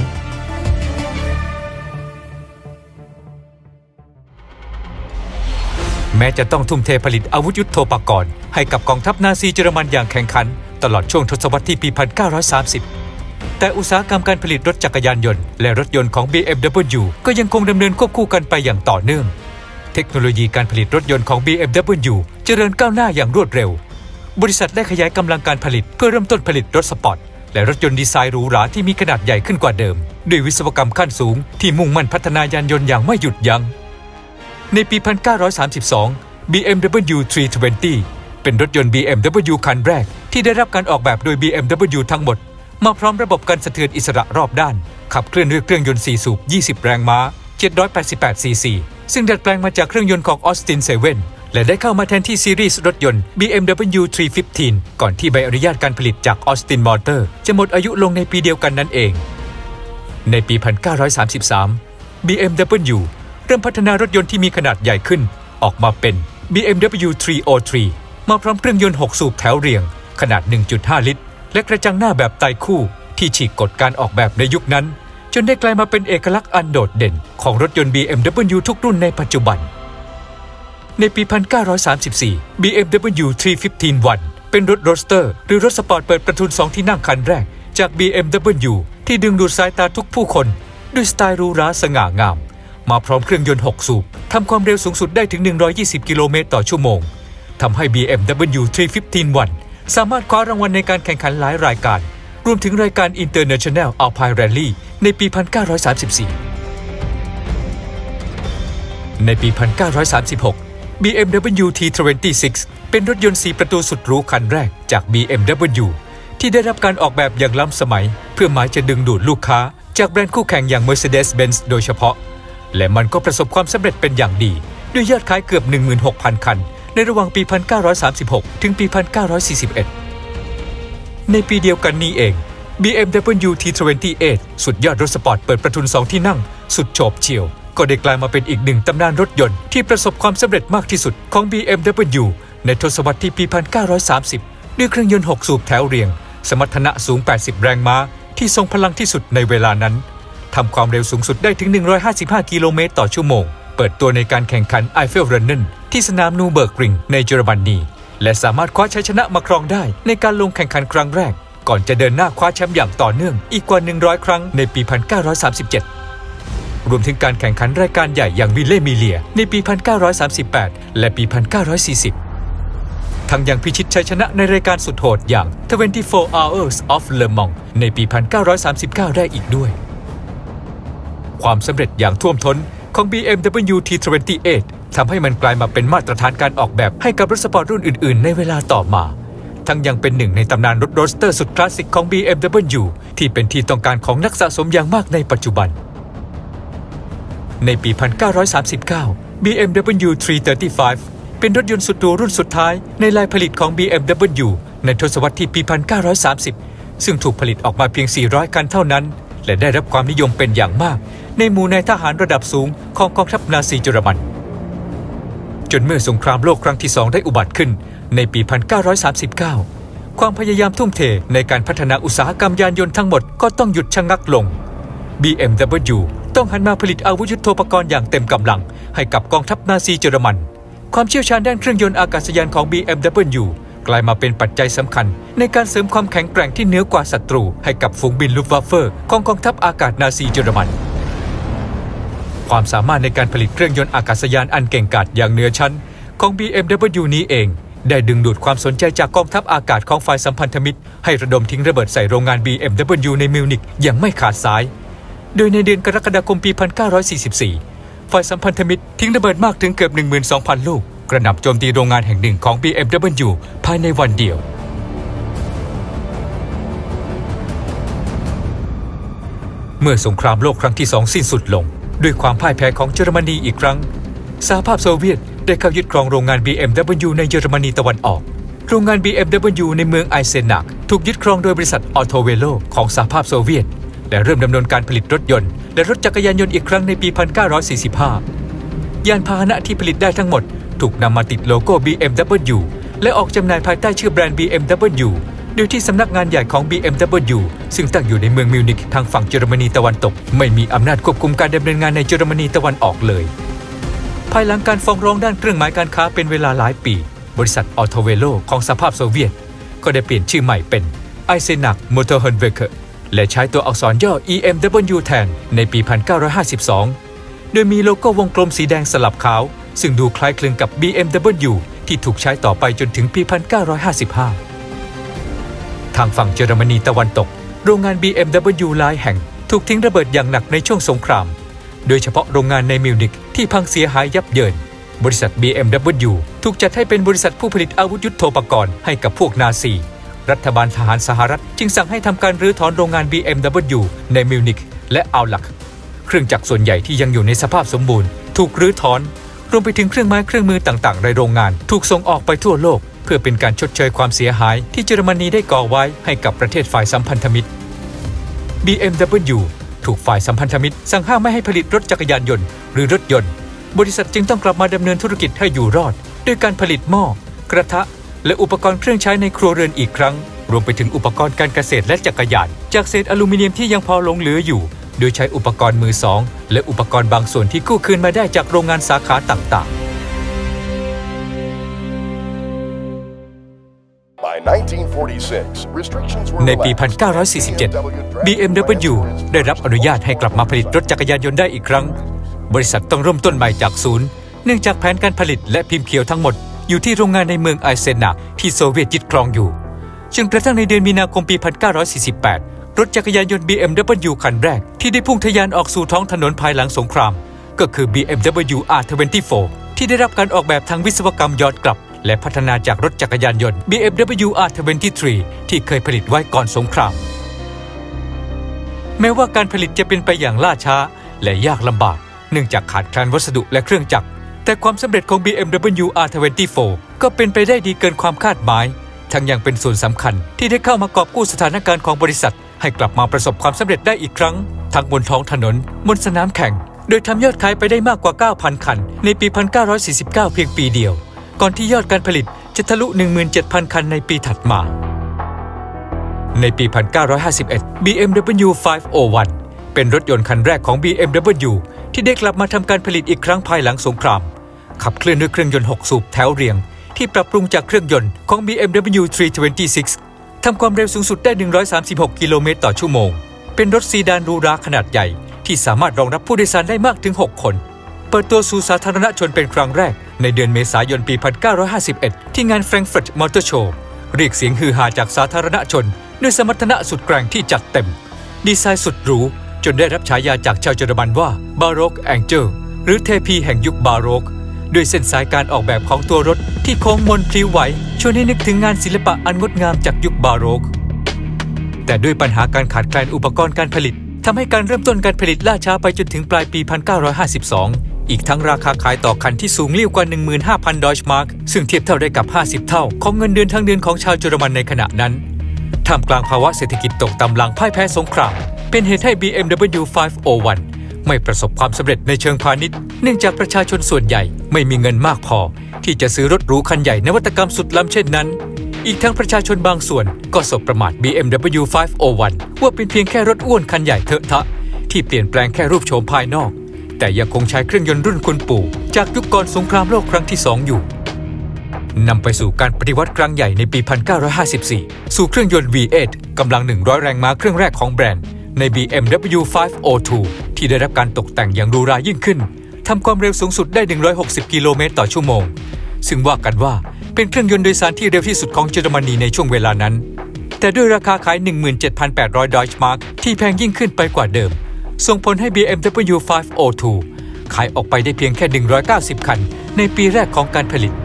แม้จะต้องทุ่มเทผลิตอาวุธยุทโธปกรณ์ให้กับกองทัพนาซีเยอรมันอย่างแข่งขันตลอดช่วงทศวรรษที่ปี หนึ่งพันเก้าร้อยสามสิบ แต่อุตสาหกรรมการผลิตรถจักรยานยนต์และรถยนต์ของ บี เอ็ม ดับเบิลยู ก็ยังคงดำเนินควบคู่กันไปอย่างต่อเนื่องเทคโนโลยีการผลิตรถยนต์ของ บี เอ็ม ดับเบิลยู เจริญก้าวหน้าอย่างรวดเร็วบริษัทได้ขยายกำลังการผลิตเพื่อเริ่มต้นผลิตรถสปอร์ตและรถยนต์ดีไซน์หรูหราที่มีขนาดใหญ่ขึ้นกว่าเดิมด้วยวิศวกรรมขั้นสูงที่มุ่งมั่นพัฒนายานยนต์อย่างไม่หยุดยั้งในปี หนึ่งพันเก้าร้อยสามสิบสองบี เอ็ม ดับเบิลยู สามร้อยยี่สิบ เป็นรถยนต์ บี เอ็ม ดับเบิลยู คันแรกที่ได้รับการออกแบบโดย บี เอ็ม ดับเบิลยู ทั้งหมดมาพร้อมระบบกันสะเทือนอิสระรอบด้านขับเคลื่อนด้วยเครื่องยนต์สี่สูบยี่สิบแรงม้าเจ็ดร้อยแปดสิบแปดซีซีซึ่งดัดแปลงมาจากเครื่องยนต์ของ Austin เซเว่น และได้เข้ามาแทนที่ซีรีส์รถยนต์ บี เอ็ม ดับเบิลยู สามร้อยสิบห้า ก่อนที่ใบอนุญาตการผลิตจาก Austin Motor จะหมดอายุลงในปีเดียวกันนั่นเองในปี หนึ่งพันเก้าร้อยสามสิบสาม บี เอ็ม ดับเบิลยู เริ่มพัฒนารถยนต์ที่มีขนาดใหญ่ขึ้นออกมาเป็น บี เอ็ม ดับเบิลยู สามศูนย์สาม มาพร้อมเครื่องยนต์หกสูบแถวเรียงขนาด หนึ่งจุดห้า ลิตรและกระจังหน้าแบบไตรคู่ที่ฉีกกฎการออกแบบในยุคนั้นจนได้กลายมาเป็นเอกลักษณ์อันโดดเด่นของรถยนต์ บี เอ็ม ดับเบิลยู ทุกรุ่นในปัจจุบันในปี หนึ่งพันเก้าร้อยสามสิบสี่ บี เอ็ม ดับเบิลยู สามร้อยสิบห้า วันเป็นรถโรสเตอร์หรือรถสปอร์ตเปิดประทุนสองที่นั่งคันแรกจาก บี เอ็ม ดับเบิลยู ที่ดึงดูดสายตาทุกผู้คนด้วยสไตล์หรูหราสง่างามมาพร้อมเครื่องยนต์หกสูบทำความเร็วสูงสุดได้ถึงหนึ่งร้อยยี่สิบกิโลเมตรต่อชั่วโมงทำให้ บี เอ็ม ดับเบิลยู สามร้อยสิบห้า วันสามารถคว้ารางวัลในการแข่งขันหลายรายการรวมถึงรายการ International Alpine Rally ในปี หนึ่งพันเก้าร้อยสามสิบสี่ ในปี หนึ่งพันเก้าร้อยสามสิบหก บี เอ็ม ดับเบิลยู ที ยี่สิบหก เป็นรถยนต์สี่ประตูสุดหรูคันแรกจาก บี เอ็ม ดับเบิลยู ที่ได้รับการออกแบบอย่างล้ำสมัยเพื่อหมายจะดึงดูดลูกค้าจากแบรนด์คู่แข่งอย่าง Mercedes-Benz โดยเฉพาะและมันก็ประสบความสำเร็จเป็นอย่างดีด้วยยอดขายเกือบ หนึ่งหมื่นหกพัน คันในระหว่างปี หนึ่งพันเก้าร้อยสามสิบหก ถึงปี หนึ่งพันเก้าร้อยสี่สิบเอ็ด ในปีเดียวกันนี้เอง บี เอ็ม ดับเบิลยู ที ยี่สิบแปด สุดยอดรถสปอร์ตเปิดประทุนสองที่นั่งสุดโฉบเฉี่ยวก็ได้กลายมาเป็นอีกหนึ่งตำนานรถยนต์ที่ประสบความสำเร็จมากที่สุดของ บี เอ็ม ดับเบิลยู ในทศวรรษที่ปี หนึ่งพันเก้าร้อยสามสิบ ด้วยเครื่องยนต์หกสูบแถวเรียงสมรรถนะสูง แปดสิบ แรงม้าที่ทรงพลังที่สุดในเวลานั้นทำความเร็วสูงสุดได้ถึงหนึ่งร้อยห้าสิบห้ากิโลเมตรต่อชั่วโมงเปิดตัวในการแข่งขันไอเฟลรันเนนที่สนามนูเบิร์กริงในเยอรมนีและสามารถคว้าชัยชนะมาครองได้ในการลงแข่งขันครั้งแรกก่อนจะเดินหน้าคว้าแชมป์อย่างต่อเนื่องอีกกว่าหนึ่งร้อยครั้งในปี หนึ่งพันเก้าร้อยสามสิบเจ็ด รวมถึงการแข่งขันรายการใหญ่อย่างวิลเล่มิเลียในปี หนึ่งพันเก้าร้อยสามสิบแปด และปี หนึ่งพันเก้าร้อยสี่สิบ ทั้งยังพิชิตชัยชนะในรายการสุดโหดอย่าง ยี่สิบสี่ Hours of Le Mans ในปี หนึ่งพันเก้าร้อยสามสิบเก้า ได้อีกด้วยความสำเร็จอย่างท่วมท้นของ บี เอ็ม ดับเบิลยู ที ยี่สิบแปด ทำให้มันกลายมาเป็นมาตรฐานการออกแบบให้กับรถสปอร์ตรุ่นอื่นๆในเวลาต่อมาทั้งยังเป็นหนึ่งในตำนานรถโรสเตอร์สุดคลาสสิกของ บี เอ็ม ดับเบิลยู ที่เป็นที่ต้องการของนักสะสมอย่างมากในปัจจุบันในปี หนึ่งพันเก้าร้อยสามสิบเก้า บี เอ็ม ดับเบิลยู สามร้อยสามสิบห้า เป็นรถยนต์สุดหรูรุ่นสุดท้ายในลายผลิตของ บี เอ็ม ดับเบิลยู ในทศวรรษที่ปี หนึ่งพันเก้าร้อยสามสิบ ซึ่งถูกผลิตออกมาเพียง สี่ร้อย คันเท่านั้นและได้รับความนิยมเป็นอย่างมากในหมู่นายทหารระดับสูงของกองทัพนาซีเยอรมันจนเมื่อสงครามโลกครั้งที่สองได้อุบัติขึ้นในปี หนึ่งพันเก้าร้อยสามสิบเก้า ความพยายามทุ่มเทในการพัฒนาอุตสาหกรรมยานยนต์ทั้งหมดก็ต้องหยุดชะงักลง บี เอ็ม ดับเบิลยู ต้องหันมาผลิตอาวุธยุทโธปกรณ์อย่างเต็มกำลังให้กับกองทัพนาซีเยอรมันความเชี่ยวชาญด้านเครื่องยนต์อากาศยานของ บี เอ็ม ดับเบิลยู กลายมาเป็นปัจจัยสำคัญในการเสริมความแข็งแกร่งที่เหนือกว่าศัตรูให้กับฝูงบินลูฟต์วาฟเฟอร์ของกองทัพอากาศนาซีเยอรมันความสามารถในการผลิตเครื่องยนต์อากาศยานอันเก่งกาจอย่างเหนือชั้นของ บี เอ็ม ดับเบิลยู นี้เองได้ดึงดูดความสนใจจากกองทัพอากาศของฝ่ายสัมพันธมิตรให้ระดมทิ้งระเบิดใส่โรงงาน บี เอ็ม ดับเบิลยู ในมิวนิกอย่างไม่ขาดสายโดยในเดือนกรกฎาคมปี หนึ่งพันเก้าร้อยสี่สิบสี่ ฝ่ายสัมพันธมิตรทิ้งระเบิดมากถึงเกือบ หนึ่งหมื่นสองพัน ลูกกระหน่ำโจมตีโรงงานแห่งหนึ่งของ บี เอ็ม ดับเบิลยู ภายในวันเดียวเมื่อสงครามโลกครั้งที่สองสิ้นสุดลงด้วยความพ่ายแพ้ของเยอรมนีอีกครั้งสหภาพโซเวียตได้เข้ายึดครองโรงงาน บี เอ็ม ดับเบิลยู ในเยอรมนีตะวันออกโรงงาน บี เอ็ม ดับเบิลยู ในเมืองไอเซนักถูกยึดครองโดยบริษัทออโตเวโลของสหภาพโซเวียตและเริ่มดำเนินการผลิตรถยนต์และรถจักรยานยนต์อีกครั้งในปี หนึ่งพันเก้าร้อยสี่สิบห้ายานพาหนะที่ผลิตได้ทั้งหมดถูกนำมาติดโลโก้ บี เอ็ม ดับเบิลยู และออกจำหน่ายภายใต้ชื่อแบรนด์ บี เอ็ม ดับเบิลยู โดยที่สำนักงานใหญ่ของ บี เอ็ม ดับเบิลยู ซึ่งตั้งอยู่ในเมืองมิวนิกทางฝั่งเยอรมนีตะวันตกไม่มีอำนาจควบคุมการดำเนินงานในเยอรมนีตะวันออกเลยภายหลังการฟ้องร้องด้านเครื่องหมายการค้าเป็นเวลาหลายปีบริษัทออโตเวโลของสหภาพโซเวียตก็ได้เปลี่ยนชื่อใหม่เป็นไอเซนักมอเตอร์เฮนเวเคและใช้ตัวอักษรย่อ อี เอ็ม ดับเบิลยู แทนในปี หนึ่งพันเก้าร้อยห้าสิบสอง โดยมีโลโก้วงกลมสีแดงสลับขาวซึ่งดูคล้ายคลึงกับ บี เอ็ม ดับเบิลยู ที่ถูกใช้ต่อไปจนถึงปี หนึ่งพันเก้าร้อยห้าสิบห้า ทางฝั่งเยอรมนีตะวันตกโรงงาน บี เอ็ม ดับเบิลยู หลายแห่งถูกทิ้งระเบิดอย่างหนักในช่วงสงครามโดยเฉพาะโรงงานในมิวนิกที่พังเสียหายยับเยินบริษัท บี เอ็ม ดับเบิลยู ถูกจัดให้เป็นบริษัทผู้ผลิตอาวุธยุทโธปกรณ์ให้กับพวกนาซีรัฐบาลทหารสหรัฐจึงสั่งให้ทำการรื้อถอนโรงงาน บี เอ็ม ดับเบิลยู ในมิวนิกและอัลลักเครื่องจักรส่วนใหญ่ที่ยังอยู่ในสภาพสมบูรณ์ถูกรื้อถอนรวมไปถึงเครื่องไม้เครื่องมือต่างๆในโรงงานถูกส่งออกไปทั่วโลกเพื่อเป็นการชดเชยความเสียหายที่เยอรมนีได้ก่อไว้ให้กับประเทศฝ่ายสัมพันธมิตร บี เอ็ม ดับเบิลยู ถูกฝ่ายสัมพันธมิตรสั่งห้ามไม่ให้ผลิตรถจักรยานยนต์หรือรถยนต์บริษัทจึงต้องกลับมาดำเนินธุรกิจให้อยู่รอดด้วยการผลิตหม้อกระทะและอุปกรณ์เครื่องใช้ในครัวเรือนอีกครั้งรวมไปถึงอุปกรณ์การเกษตรและจักรยานจากเศษอลูมิเนียมที่ยังพอหลงเหลืออยู่โดยใช้อุปกรณ์มือสองและอุปกรณ์บางส่วนที่กู้คืนมาได้จากโรงงานสาขาต่างๆในปี หนึ่งพันเก้าร้อยสี่สิบเจ็ด บี เอ็ม ดับเบิลยู ได้รับอนุญาตให้กลับมาผลิตรถจักรยานยนต์ได้อีกครั้งบริษัทต้องเริ่มต้นใหม่จากศูนย์เนื่องจากแผนการผลิตและพิมพ์เขียวทั้งหมดอยู่ที่โรงงานในเมืองไอเซนักที่โซเวียตยึดครองอยู่จนกระทั่งในเดือนมีนาคมปี หนึ่งพันเก้าร้อยสี่สิบแปด รถจักรยานยนต์ บี เอ็ม ดับเบิลยู คันแรกที่ได้พุ่งทะยานออกสู่ท้องถนนภายหลังสงครามก็คือ บี เอ็ม ดับเบิลยู อาร์ ยี่สิบสี่ ที่ได้รับการออกแบบทางวิศวกรรมย้อนกลับและพัฒนาจากรถจักรยานยนต์ บี เอ็ม ดับเบิลยู อาร์ ยี่สิบสาม ที่เคยผลิตไว้ก่อนสงครามแม้ว่าการผลิตจะเป็นไปอย่างล่าช้าและยากลำบากเนื่องจากขาดแคลนวัสดุและเครื่องจักรแต่ความสำเร็จของ บี เอ็ม ดับเบิลยู อาร์ ยี่สิบสี่ ก็เป็นไปได้ดีเกินความคาดหมายทั้งยังเป็นส่วนสำคัญที่ได้เข้ามากอบกู้สถานการณ์ของบริษัทให้กลับมาประสบความสำเร็จได้อีกครั้งทั้งบนท้องถนนบนสนามแข่งโดยทำยอดขายไปได้มากกว่า เก้าพัน คันในปี หนึ่งพันเก้าร้อยสี่สิบเก้า เพียงปีเดียวก่อนที่ยอดการผลิตจะทะลุ หนึ่งหมื่นเจ็ดพัน คันในปีถัดมาในปี หนึ่งพันเก้าร้อยห้าสิบเอ็ด บี เอ็ม ดับเบิลยู ห้าศูนย์หนึ่ง เป็นรถยนต์คันแรกของ บี เอ็ม ดับเบิลยู ที่ได้กลับมาทำการผลิตอีกครั้งภายหลังสงครามขับเคลื่อนด้วยเครื่องยนต์หกสูบแถวเรียงที่ปรับปรุงจากเครื่องยนต์ของ บี เอ็ม ดับเบิลยู สามร้อยยี่สิบหก ทำความเร็วสูงสุดได้ หนึ่งร้อยสามสิบหก กิโลเมตรต่อชั่วโมงเป็นรถซีดานหรูหราขนาดใหญ่ที่สามารถรองรับผู้โดยสารได้มากถึงหกคนเปิดตัวสู่สาธารณชนเป็นครั้งแรกในเดือนเมษายนปี หนึ่งพันเก้าร้อยห้าสิบเอ็ด ที่งาน Frankfurt Motor Show เรียกเสียงฮือฮาจากสาธารณชนด้วยสมรรถนะสุดแกร่งที่จัดเต็มดีไซน์สุดหรูจนได้รับฉายาจากชาวเยอรมันว่า Baroque Angel หรือเทพีแห่งยุคบาโรกด้วยเส้นสายการออกแบบของตัวรถที่โค้งมนพลิ้วไหวชวนให้นึกถึงงานศิลปะอันงดงามจากยุคบาโรกแต่ด้วยปัญหาการขาดแคลนอุปกรณ์การผลิตทำให้การเริ่มต้นการผลิตล่าช้าไปจนถึงปลายปี หนึ่งพันเก้าร้อยห้าสิบสอง อีกทั้งราคาขายต่อคันที่สูงลิ่วกว่า หนึ่งหมื่นห้าพัน ดอยช์มาร์กซึ่งเทียบเท่าได้กับห้าสิบเท่าของเงินเดือนทั้งเดือนของชาวเยอรมันในขณะนั้นท่ามกลางภาวะเศรษฐกิจตกต่ำหลังพ่ายแพ้สงครามเป็นเหตุให้ บี เอ็ม ดับเบิลยู ห้าศูนย์หนึ่ง ไม่ประสบความสำเร็จในเชิงพาณิชย์เนื่องจากประชาชนส่วนใหญ่ไม่มีเงินมากพอที่จะซื้อรถหรูคันใหญ่นวัตกรรมสุดล้ำเช่นนั้นอีกทั้งประชาชนบางส่วนก็สบประมาท บี เอ็ม ดับเบิลยู ห้าศูนย์หนึ่ง ว่าเป็นเพียงแค่รถอ้วนคันใหญ่เถอะทะที่เปลี่ยนแปลงแค่รูปโฉมภายนอกแต่ยังคงใช้เครื่องยนต์รุ่นคุณปู่จากยุคก่อนสงครามโลกครั้งที่สองอยู่นำไปสู่การปฏิวัติครั้งใหญ่ในปี หนึ่งพันเก้าร้อยห้าสิบสี่ สู่เครื่องยนต์ วี แปด กำลังหนึ่งร้อยแรงม้าเครื่องแรกของแบรนด์ใน บี เอ็ม ดับเบิลยู ห้าศูนย์สอง ที่ได้รับการตกแต่งอย่างหรูหรายิ่งขึ้นทำความเร็วสูงสุดได้ หนึ่งร้อยหกสิบ กิโลเมตรต่อชั่วโมงซึ่งว่ากันว่าเป็นเครื่องยนต์โดยสารที่เร็วที่สุดของเยอรมนีในช่วงเวลานั้นแต่ด้วยราคาขาย หนึ่งหมื่นเจ็ดพันแปดร้อย ดอยช์มาร์กที่แพงยิ่งขึ้นไปกว่าเดิมส่งผลให้ บี เอ็ม ดับเบิลยู ห้าศูนย์สอง ขายออกไปได้เพียงแค่หนึ่งร้อยเก้าสิบคันในปีแรกของการผลิต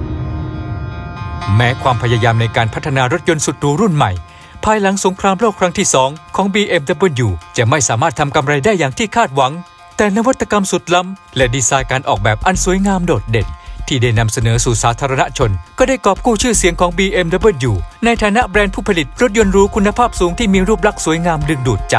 แม้ความพยายามในการพัฒนารถยนต์สุดหรูรุ่นใหม่ภายหลังสงครามโลกครั้งที่สองของ บี เอ็ม ดับเบิลยู จะไม่สามารถทำกำไรได้อย่างที่คาดหวังแต่นวัตกรรมสุดล้ำและดีไซน์การออกแบบอันสวยงามโดดเด่นที่ได้นำเสนอสู่สาธารณชนก็ได้กอบกู้ชื่อเสียงของ บี เอ็ม ดับเบิลยู ในฐานะแบรนด์ผู้ผลิตรถยนต์หรูคุณภาพสูงที่มีรูปลักษณ์สวยงามดึงดูดใจ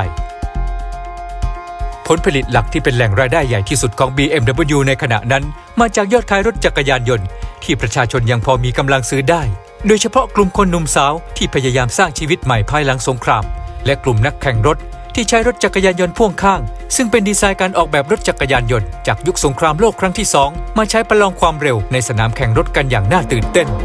ผลผลิตหลักที่เป็นแหล่งรายได้ใหญ่ที่สุดของ บี เอ็ม ดับเบิลยู ในขณะนั้นมาจากยอดขายรถจักรยานยนต์ที่ประชาชนยังพอมีกำลังซื้อได้โดยเฉพาะกลุ่มคนหนุ่มสาวที่พยายามสร้างชีวิตใหม่ภายหลังสงครามและกลุ่มนักแข่งรถที่ใช้รถจักรยานยนต์พ่วงข้างซึ่งเป็นดีไซน์การออกแบบรถจักรยานยนต์จากยุคสงครามโลกครั้งที่สองมาใช้ประลองความเร็วในสนามแข่งรถกันอย่างน่าตื่นเต้น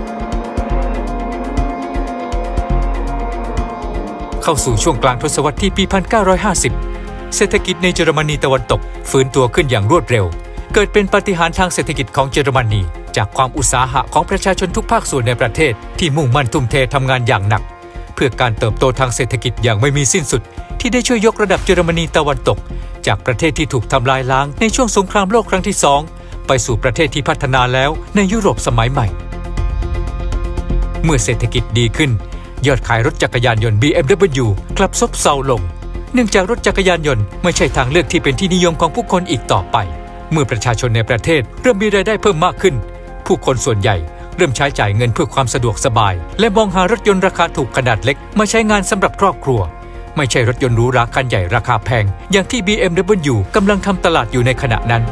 เข้าสู่ช่วงกลางทศวรรษที่ปี หนึ่งพันเก้าร้อยห้าสิบ เศรษฐกิจในเยอรมนีตะวันตกฟื้นตัวขึ้นอย่างรวดเร็วเกิดเป็นปาฏิหาริย์ทางเศรษฐกิจของเยอรมนีจากความอุตสาหะของประชาชนทุกภาคส่วนในประเทศที่มุ่งมั่นทุ่มเททำงานอย่างหนักเพื่อการเติบโตทางเศรษฐกิจอย่างไม่มีสิ้นสุดที่ได้ช่วยยกระดับเยอรมนีตะวันตกจากประเทศที่ถูกทำลายล้างในช่วงสงครามโลกครั้งที่สองไปสู่ประเทศที่พัฒนาแล้วในยุโรปสมัยใหม่เมื่อเศรษฐกิจดีขึ้นยอดขายรถจักรยานยนต์ บี เอ็ม ดับเบิลยู กลับซบเซาลงเนื่องจากรถจักรยานยนต์ไม่ใช่ทางเลือกที่เป็นที่นิยมของผู้คนอีกต่อไปเมื่อประชาชนในประเทศเริ่มมีรายได้เพิ่มมากขึ้นผู้คนส่วนใหญ่เริ่มใช้จ่ายเงินเพื่อความสะดวกสบายและมองหารถยนต์ราคาถูกขนาดเล็กมาใช้งานสำหรับครอบครัวไม่ใช่รถยนต์หรูหราคันใหญ่ราคาแพงอย่างที่ บี เอ็ม ดับเบิลยู กำลังทำตลาดอยู่ในขณะนั้น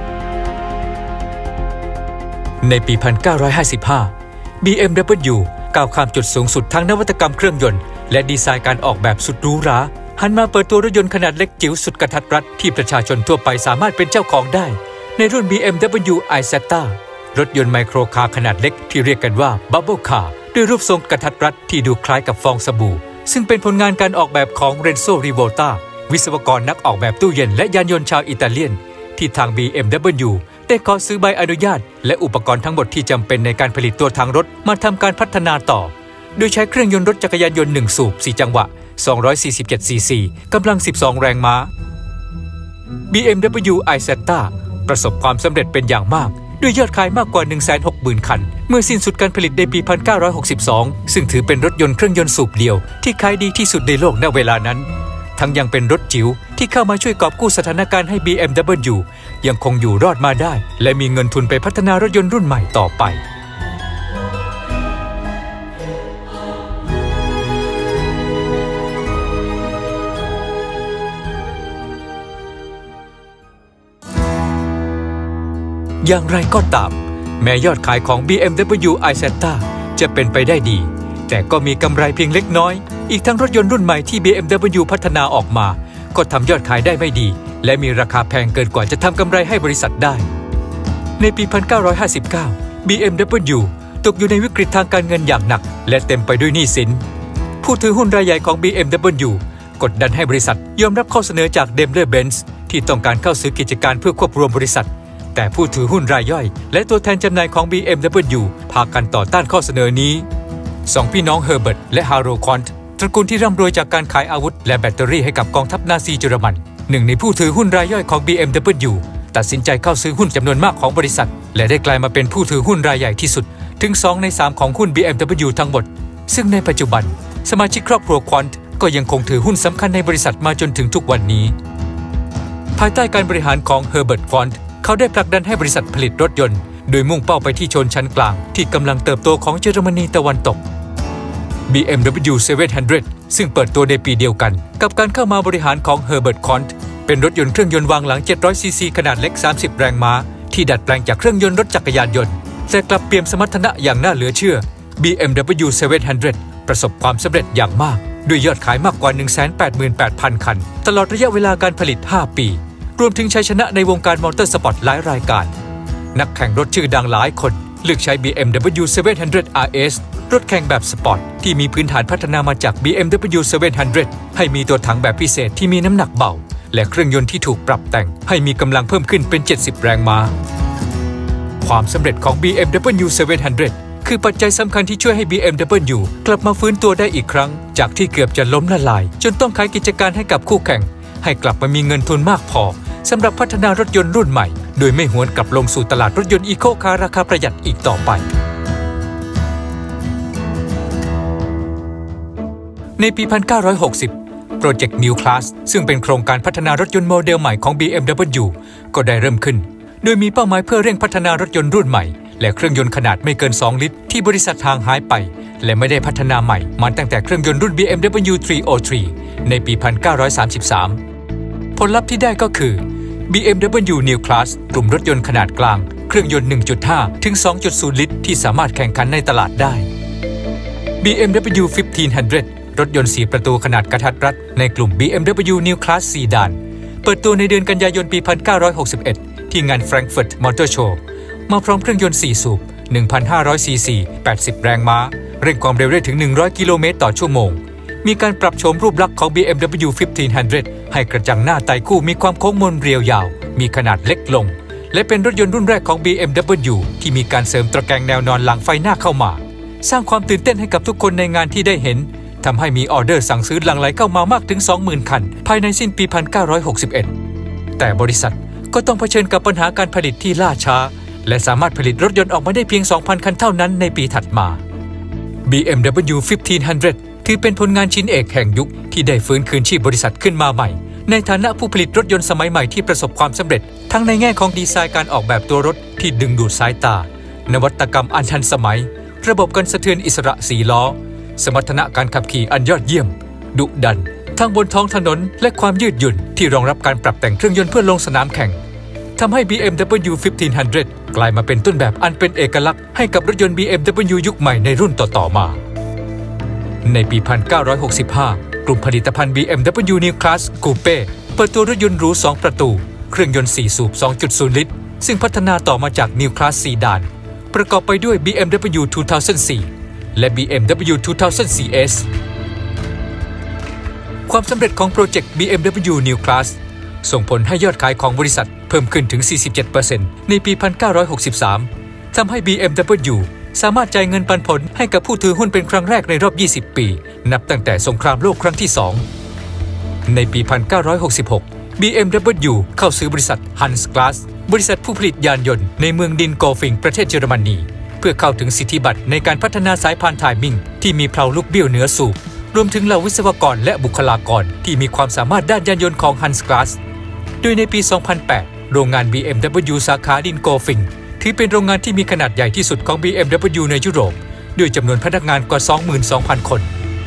ในปี หนึ่งพันเก้าร้อยห้าสิบห้า บี เอ็ม ดับเบิลยู ก้าวข้ามจุดสูงสุดทางนวัตกรรมเครื่องยนต์และดีไซน์การออกแบบสุดหรูหราหันมาเปิดตัวรถยนต์ขนาดเล็กจิ๋วสุดกระทัดรัดที่ประชาชนทั่วไปสามารถเป็นเจ้าของได้ในรุ่น บี เอ็ม ดับเบิลยู ไอ เซต้า รถยนต์ไมโครคาร์ขนาดเล็กที่เรียกกันว่า Bubble Car ด้วยรูปทรงกระทัดรัดที่ดูคล้ายกับฟองสบู่ซึ่งเป็นผลงานการออกแบบของ Renzo Rivolta วิศวกรนักออกแบบตู้เย็นและยานยนต์ชาวอิตาเลียนที่ทาง บี เอ็ม ดับเบิลยู ได้ขอซื้อใบอนุญาตและอุปกรณ์ทั้งหมดที่จำเป็นในการผลิตตัวถังรถมาทำการพัฒนาต่อโดยใช้เครื่องยนต์รถจักรยานยนต์หนึ่งสูบสี่จังหวะสองร้อยสี่สิบเจ็ดซีซีกำลังสิบสองแรงม้า บี เอ็ม ดับเบิลยู ไอ เซต้า ประสบความสำเร็จเป็นอย่างมากด้วยยอดขายมากกว่า หนึ่งแสนหกหมื่น คันเมื่อสิ้นสุดการผลิตในปี หนึ่งพันเก้าร้อยหกสิบสอง ซึ่งถือเป็นรถยนต์เครื่องยนต์สูบเดียวที่ขายดีที่สุดในโลกณเวลานั้นทั้งยังเป็นรถจิ๋วที่เข้ามาช่วยกอบกู้สถานการณ์ให้ บี เอ็ม ดับเบิลยูยังคงอยู่รอดมาได้และมีเงินทุนไปพัฒนารถยนต์รุ่นใหม่ต่อไปอย่างไรก็ตามแม้ยอดขายของ บี เอ็ม ดับเบิลยู ไอ แซด ที จะเป็นไปได้ดีแต่ก็มีกำไรเพียงเล็กน้อยอีกทั้งรถยนต์รุ่นใหม่ที่ บี เอ็ม ดับเบิลยู พัฒนาออกมาก็ทำยอดขายได้ไม่ดีและมีราคาแพงเกินกว่าจะทำกำไรให้บริษัทได้ในปี หนึ่งพันเก้าร้อยห้าสิบเก้า บี เอ็ม ดับเบิลยู ตกอยู่ในวิกฤตทางการเงินอย่างหนักและเต็มไปด้วยหนี้สินผู้ถือหุ้นรายใหญ่ของ บี เอ็ม ดับเบิลยู กดดันให้บริษัทยอมรับข้อเสนอจาก Daimler-Benz ที่ต้องการเข้าซื้อกิจการเพื่อควบรวมบริษัทแต่ผู้ถือหุ้นรายย่อยและตัวแทนจำหน่ายของ บี เอ็ม ดับเบิลยู พากันต่อต้านข้อเสนอนี้สองพี่น้องเฮอร์เบิร์ตและฮาโรคอนต์ตระกูลที่ร่ำรวยจากการขายอาวุธและแบตเตอรี่ให้กับกองทัพนาซีเยอรมันหนึ่งในผู้ถือหุ้นรายย่อยของ บี เอ็ม ดับเบิลยู ตัดสินใจเข้าซื้อหุ้นจำนวนมากของบริษัทและได้กลายมาเป็นผู้ถือหุ้นรายใหญ่ที่สุดถึงสองในสามของหุ้น บี เอ็ม ดับเบิลยู ทั้งหมดซึ่งในปัจจุบันสมาชิกครอบครัวควอนต์ก็ยังคงถือหุ้นสำคัญในบริษัทมาจนถึงทุกวันนี้ภายใต้การบริหารของเฮอร์เบิร์ตควอนต์เขาได้ผลักดันให้บริษัทผลิตรถยนต์โดยมุ่งเป้าไปที่ชนชั้นกลางที่กำลังเติบโตของเยอรมนีตะวันตก บี เอ็ม ดับเบิลยู เซเว่นฮันเดรด ซึ่งเปิดตัวในปีเดียวกันกับการเข้ามาบริหารของเฮอร์เบิร์ตควอนต์เป็นรถยนต์เครื่องยนต์วางหลังเจ็ดร้อยซีซีขนาดเล็กสามสิบแรงม้าที่ดัดแปลงจากเครื่องยนต์รถจักรยานยนต์แต่กลับเปลี่ยนสมรรถนะอย่างน่าเหลือเชื่อ บี เอ็ม ดับเบิลยู เซเว่นฮันเดรด ประสบความสำเร็จอย่างมากด้วยยอดขายมากกว่า หนึ่งแสนแปดหมื่นแปดพัน คันตลอดระยะเวลาการผลิตห้าปีรวมถึงชัยชนะในวงการมอเตอร์สปอร์ตหลายรายการนักแข่งรถชื่อดังหลายคนเลือกใช้ บี เอ็ม ดับเบิลยู เซเว่นฮันเดรด อาร์ เอส รถแข่งแบบสปอร์ตที่มีพื้นฐานพัฒนามาจาก บี เอ็ม ดับเบิลยู เซเว่นฮันเดรด ให้มีตัวถังแบบพิเศษที่มีน้ำหนักเบาและเครื่องยนต์ที่ถูกปรับแต่งให้มีกำลังเพิ่มขึ้นเป็นเจ็ดสิบแรงม้าความสำเร็จของ บี เอ็ม ดับเบิลยู เซเว่นฮันเดรด คือปัจจัยสำคัญที่ช่วยให้ บี เอ็ม ดับเบิลยู กลับมาฟื้นตัวได้อีกครั้งจากที่เกือบจะล้มละลายจนต้องขายกิจการให้กับคู่แข่งให้กลับมามีเงินทุนมากพอสำหรับพัฒนารถยนต์รุ่นใหม่โดยไม่หวนกลับลงสู่ตลาดรถยนต์อีโคคาร์ราคาประหยัดอีกต่อไปในปี หนึ่งพันเก้าร้อยหกสิบ โปรเจกต์ New Class ซึ่งเป็นโครงการพัฒนารถยนต์โมเดลใหม่ของ บี เอ็ม ดับเบิลยู ก็ได้เริ่มขึ้นโดยมีเป้าหมายเพื่อเร่งพัฒนารถยนต์รุ่นใหม่และเครื่องยนต์ขนาดไม่เกินสองลิตรที่บริษัทห่างหายไปและไม่ได้พัฒนาใหม่มาตั้งแต่เครื่องยนต์รุ่น บี เอ็ม ดับเบิลยู สามศูนย์สาม ในปี หนึ่งพันเก้าร้อยสามสิบสาม ผลลัพธ์ที่ได้ก็คือ บี เอ็ม ดับเบิลยู New Class กลุ่มรถยนต์ขนาดกลางเครื่องยนต์ หนึ่งจุดห้า ถึง สองจุดศูนย์ ลิตรที่สามารถแข่งขันในตลาดได้ บี เอ็ม ดับเบิลยู หนึ่งพันห้าร้อย รถยนต์สี่ประตูขนาดกระทัดรัดในกลุ่ม บี เอ็ม ดับเบิลยู New Class ซีดานเปิดตัวในเดือนกันยายนปี หนึ่งพันเก้าร้อยหกสิบเอ็ด ที่งาน Frankfurt Motor Show มาพร้อมเครื่องยนต์สี่สูบ หนึ่งพันห้าร้อย ซี ซี แปดสิบ แรงม้าเร่งความเร็วได้ถึงหนึ่งร้อยกิโลเมตรต่อชั่วโมงมีการปรับโฉมรูปลักษณ์ของ บี เอ็ม ดับเบิลยู หนึ่งพันห้าร้อย ให้กระจังหน้าไต่คู่มีความโค้งมนเรียวยาวมีขนาดเล็กลงและเป็นรถยนต์รุ่นแรกของ บี เอ็ม ดับเบิลยู ที่มีการเสริมตะแกรงแนวนอนหลังไฟหน้าเข้ามาสร้างความตื่นเต้นให้กับทุกคนในงานที่ได้เห็นทำให้มีออเดอร์สั่งซื้อหลั่งไหลเข้ามามากถึง สองหมื่น คันภายในสิ้นปี หนึ่งพันเก้าร้อยหกสิบเอ็ด แต่บริษัทก็ต้องเผชิญกับปัญหาการผลิตที่ล่าช้าและสามารถผลิตรถยนต์ออกมาได้เพียง สองพัน คันเท่านั้นในปีถัดมา บี เอ็ม ดับเบิลยู หนึ่งพันห้าร้อย ถือเป็นผลงานชิ้นเอกแห่งยุคที่ได้ฟื้นคืนชีพบริษัทขึ้นมาใหม่ในฐานะผู้ผลิตรถยนต์สมัยใหม่ที่ประสบความสำเร็จทั้งในแง่ของดีไซน์การออกแบบตัวรถที่ดึงดูดสายตานวัตกรรมอันทันสมัยระบบการสะเทือนอิสระสี่ล้อสมรรถนะการขับขี่อันยอดเยี่ยมดุดันทั้งบนท้องถนนและความยืดหยุ่นที่รองรับการปรับแต่งเครื่องยนต์เพื่อลงสนามแข่งทำให้ บี เอ็ม ดับเบิลยู หนึ่งพันห้าร้อย กลายมาเป็นต้นแบบอันเป็นเอกลักษณ์ให้กับรถยนต์ บี เอ็ม ดับเบิลยู ยุคใหม่ในรุ่นต่อๆมาในปี หนึ่งพันเก้าร้อยหกสิบห้า กลุ่มผลิตภัณฑ์ บี เอ็ม ดับเบิลยู New Class Coupe เปิดตัวรถยนต์หรูสองประตูเครื่องยนต์สี่สูบ สองจุดศูนย์ ลิตรซึ่งพัฒนาต่อมาจาก New Class Sedan ประกอบไปด้วย บี เอ็ม ดับเบิลยู สองพันสี่ และ บี เอ็ม ดับเบิลยู สองพันสี่ เอส ความสำเร็จของโปรเจกต์ บี เอ็ม ดับเบิลยู New Class ส่งผลให้ยอดขายของบริษัทเพิ่มขึ้นถึง สี่สิบเจ็ดเปอร์เซ็นต์ ในปี หนึ่งพันเก้าร้อยหกสิบสาม ทำให้ บี เอ็ม ดับเบิลยู สามารถจ่ายเงินปันผลให้กับผู้ถือหุ้นเป็นครั้งแรกในรอบยี่สิบปีนับตั้งแต่สงครามโลกครั้งที่สองในปี หนึ่งพันเก้าร้อยหกสิบหก บี เอ็ม ดับเบิลยู เข้าซื้อบริษัท Hans Glas บริษัทผู้ผลิตยานยนต์ในเมืองดินโกฟิงประเทศเยอรมนีเพื่อเข้าถึงสิทธิบัตรในการพัฒนาสายพานไทมิ่งที่มีเพลาลูกเบี้ยวเหนือสูบรวมถึงเหล่าวิศวกรและบุคลากรที่มีความสามารถด้านยานยนต์ของ Hans Glas โดยในปี สองพันแปดโรงงาน บี เอ็ม ดับเบิลยู สาขาดินโกฟิงถือเป็นโรงงานที่มีขนาดใหญ่ที่สุดของ บี เอ็ม ดับเบิลยู ในยุโรปด้วยจำนวนพนักงานกว่า สองหมื่นสองพัน คน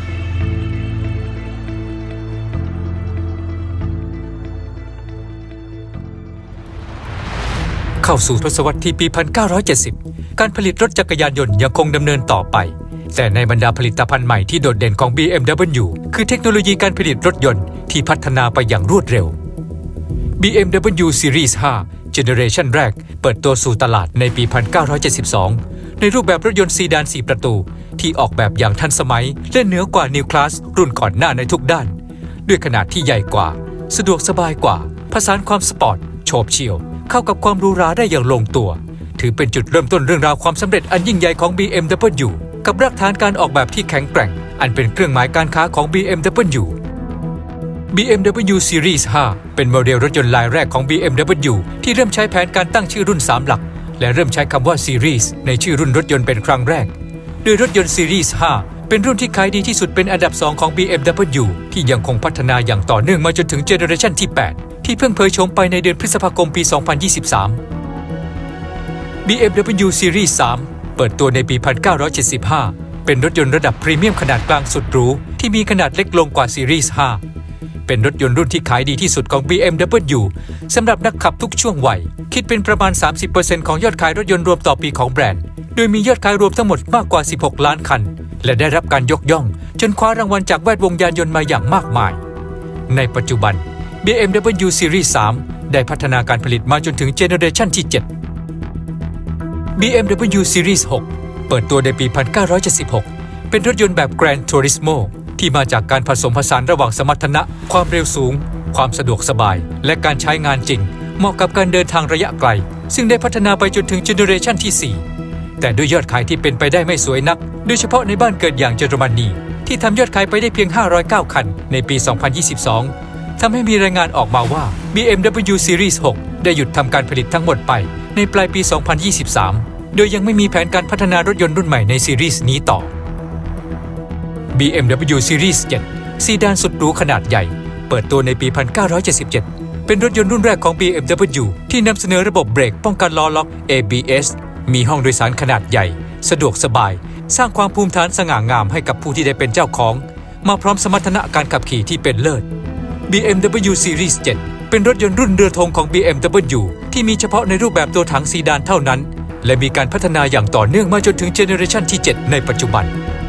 เข้าสู่ทศวรรษที่ปี หนึ่งพันเก้าร้อยเจ็ดสิบ การผลิตรถจักรยานยนต์ยังคงดำเนินต่อไปแต่ในบรรดาผลิตภัณฑ์ใหม่ที่โดดเด่นของ บี เอ็ม ดับเบิลยู คือเทคโนโลยีการผลิตรถยนต์ที่พัฒนาไปอย่างรวดเร็ว บี เอ็ม ดับเบิลยู Series ห้า เจเนอเรชันแรกเปิดตัวสู่ตลาดในปี หนึ่งพันเก้าร้อยเจ็ดสิบสอง ในรูปแบบรถยนต์ซีดานสี่ประตูที่ออกแบบอย่างทันสมัยและเหนือกว่า New Class รุ่นก่อนหน้าในทุกด้านด้วยขนาดที่ใหญ่กว่าสะดวกสบายกว่าผสานความสปอร์ตโฉบเฉี่ยวเข้ากับความหรูหราได้อย่างลงตัวถือเป็นจุดเริ่มต้นเรื่องราวความสำเร็จอันยิ่งใหญ่ของ บี เอ็ม ดับเบิลยู กับรากฐานการออกแบบที่แข็งแกร่งอันเป็นเครื่องหมายการค้าของ บี เอ็ม ดับเบิลยู บี เอ็ม ดับเบิลยู Series ห้า เป็นโมเดลรถยนต์รายแรกของ บี เอ็ม ดับเบิลยู ที่เริ่มใช้แผนการตั้งชื่อรุ่นสามหลักและเริ่มใช้คำว่า Series ในชื่อรุ่นรถยนต์เป็นครั้งแรกโดยรถยนต์ Series ห้า เป็นรุ่นที่ขายดีที่สุดเป็นอันดับสองของ บี เอ็ม ดับเบิลยู ที่ยังคงพัฒนาอย่างต่อเนื่องมาจนถึงเจเนอเรชันที่ แปด ที่เพิ่งเผยโฉมไปในเดือนพฤษภาคมปี สองพันยี่สิบสาม บี เอ็ม ดับเบิลยู Series สาม เปิดตัวในปี หนึ่งพันเก้าร้อยเจ็ดสิบห้า เป็นรถยนต์ระดับพรีเมียมขนาดกลางสุดหรูที่มีขนาดเล็กลงกว่า Series ห้า เป็นรถยนต์รุ่นที่ขายดีที่สุดของ บี เอ็ม ดับเบิลยู สำหรับนักขับทุกช่วงวัยคิดเป็นประมาณ สามสิบเปอร์เซ็นต์ ของยอดขายรถยนต์รวมต่อปีของแบรนด์โดยมียอดขายรวมทั้งหมดมากกว่าสิบหกล้านคันและได้รับการยกย่องจนคว้ารางวัลจากแวดวงยานยนต์มาอย่างมากมายในปัจจุบัน บี เอ็ม ดับเบิลยู Series สาม ได้พัฒนาการผลิตมาจนถึงเจเนอเรชันที่ เจ็ด บี เอ็ม ดับเบิลยู Series หก เปิดตัวในปี หนึ่งพันเก้าร้อยเจ็ดสิบหก เป็นรถยนต์แบบ Gran Turismo ที่มาจากการผสมผสานระหว่างสมรรถนะความเร็วสูงความสะดวกสบายและการใช้งานจริงเหมาะกับการเดินทางระยะไกลซึ่งได้พัฒนาไปจนถึงเจเนอเรชันที่ สี่ แต่ด้วยยอดขายที่เป็นไปได้ไม่สวยนักโดยเฉพาะในบ้านเกิดอย่างเยอรมนีที่ทำยอดขายไปได้เพียงห้าร้อยเก้าคันในปี สองพันยี่สิบสอง ทำให้มีรายงานออกมาว่า บี เอ็ม ดับเบิลยู Series หก ได้หยุดทำการผลิตทั้งหมดไปในปลายปี สองพันยี่สิบสาม โดยยังไม่มีแผนการพัฒนารถยนต์รุ่นใหม่ในซีรีส์นี้ต่อ บี เอ็ม ดับเบิลยู Series เจ็ด ซีดานสุดหรูขนาดใหญ่เปิดตัวในปี หนึ่งพันเก้าร้อยเจ็ดสิบเจ็ด เป็นรถยนต์รุ่นแรกของ บี เอ็ม ดับเบิลยู ที่นำเสนอระบบเบรกป้องกันล้อล็อก เอ บี เอส มีห้องโดยสารขนาดใหญ่สะดวกสบายสร้างความภูมิฐานสง่างามให้กับผู้ที่ได้เป็นเจ้าของมาพร้อมสมรรถนะการขับขี่ที่เป็นเลิศ บี เอ็ม ดับเบิลยู Series เจ็ด เป็นรถยนต์รุ่นเรือธงของ บี เอ็ม ดับเบิลยู ที่มีเฉพาะในรูปแบบตัวถังซีดานเท่านั้นและมีการพัฒนาอย่างต่อเนื่องมาจนถึงเจเนอเรชันที่ เจ็ด ในปัจจุบัน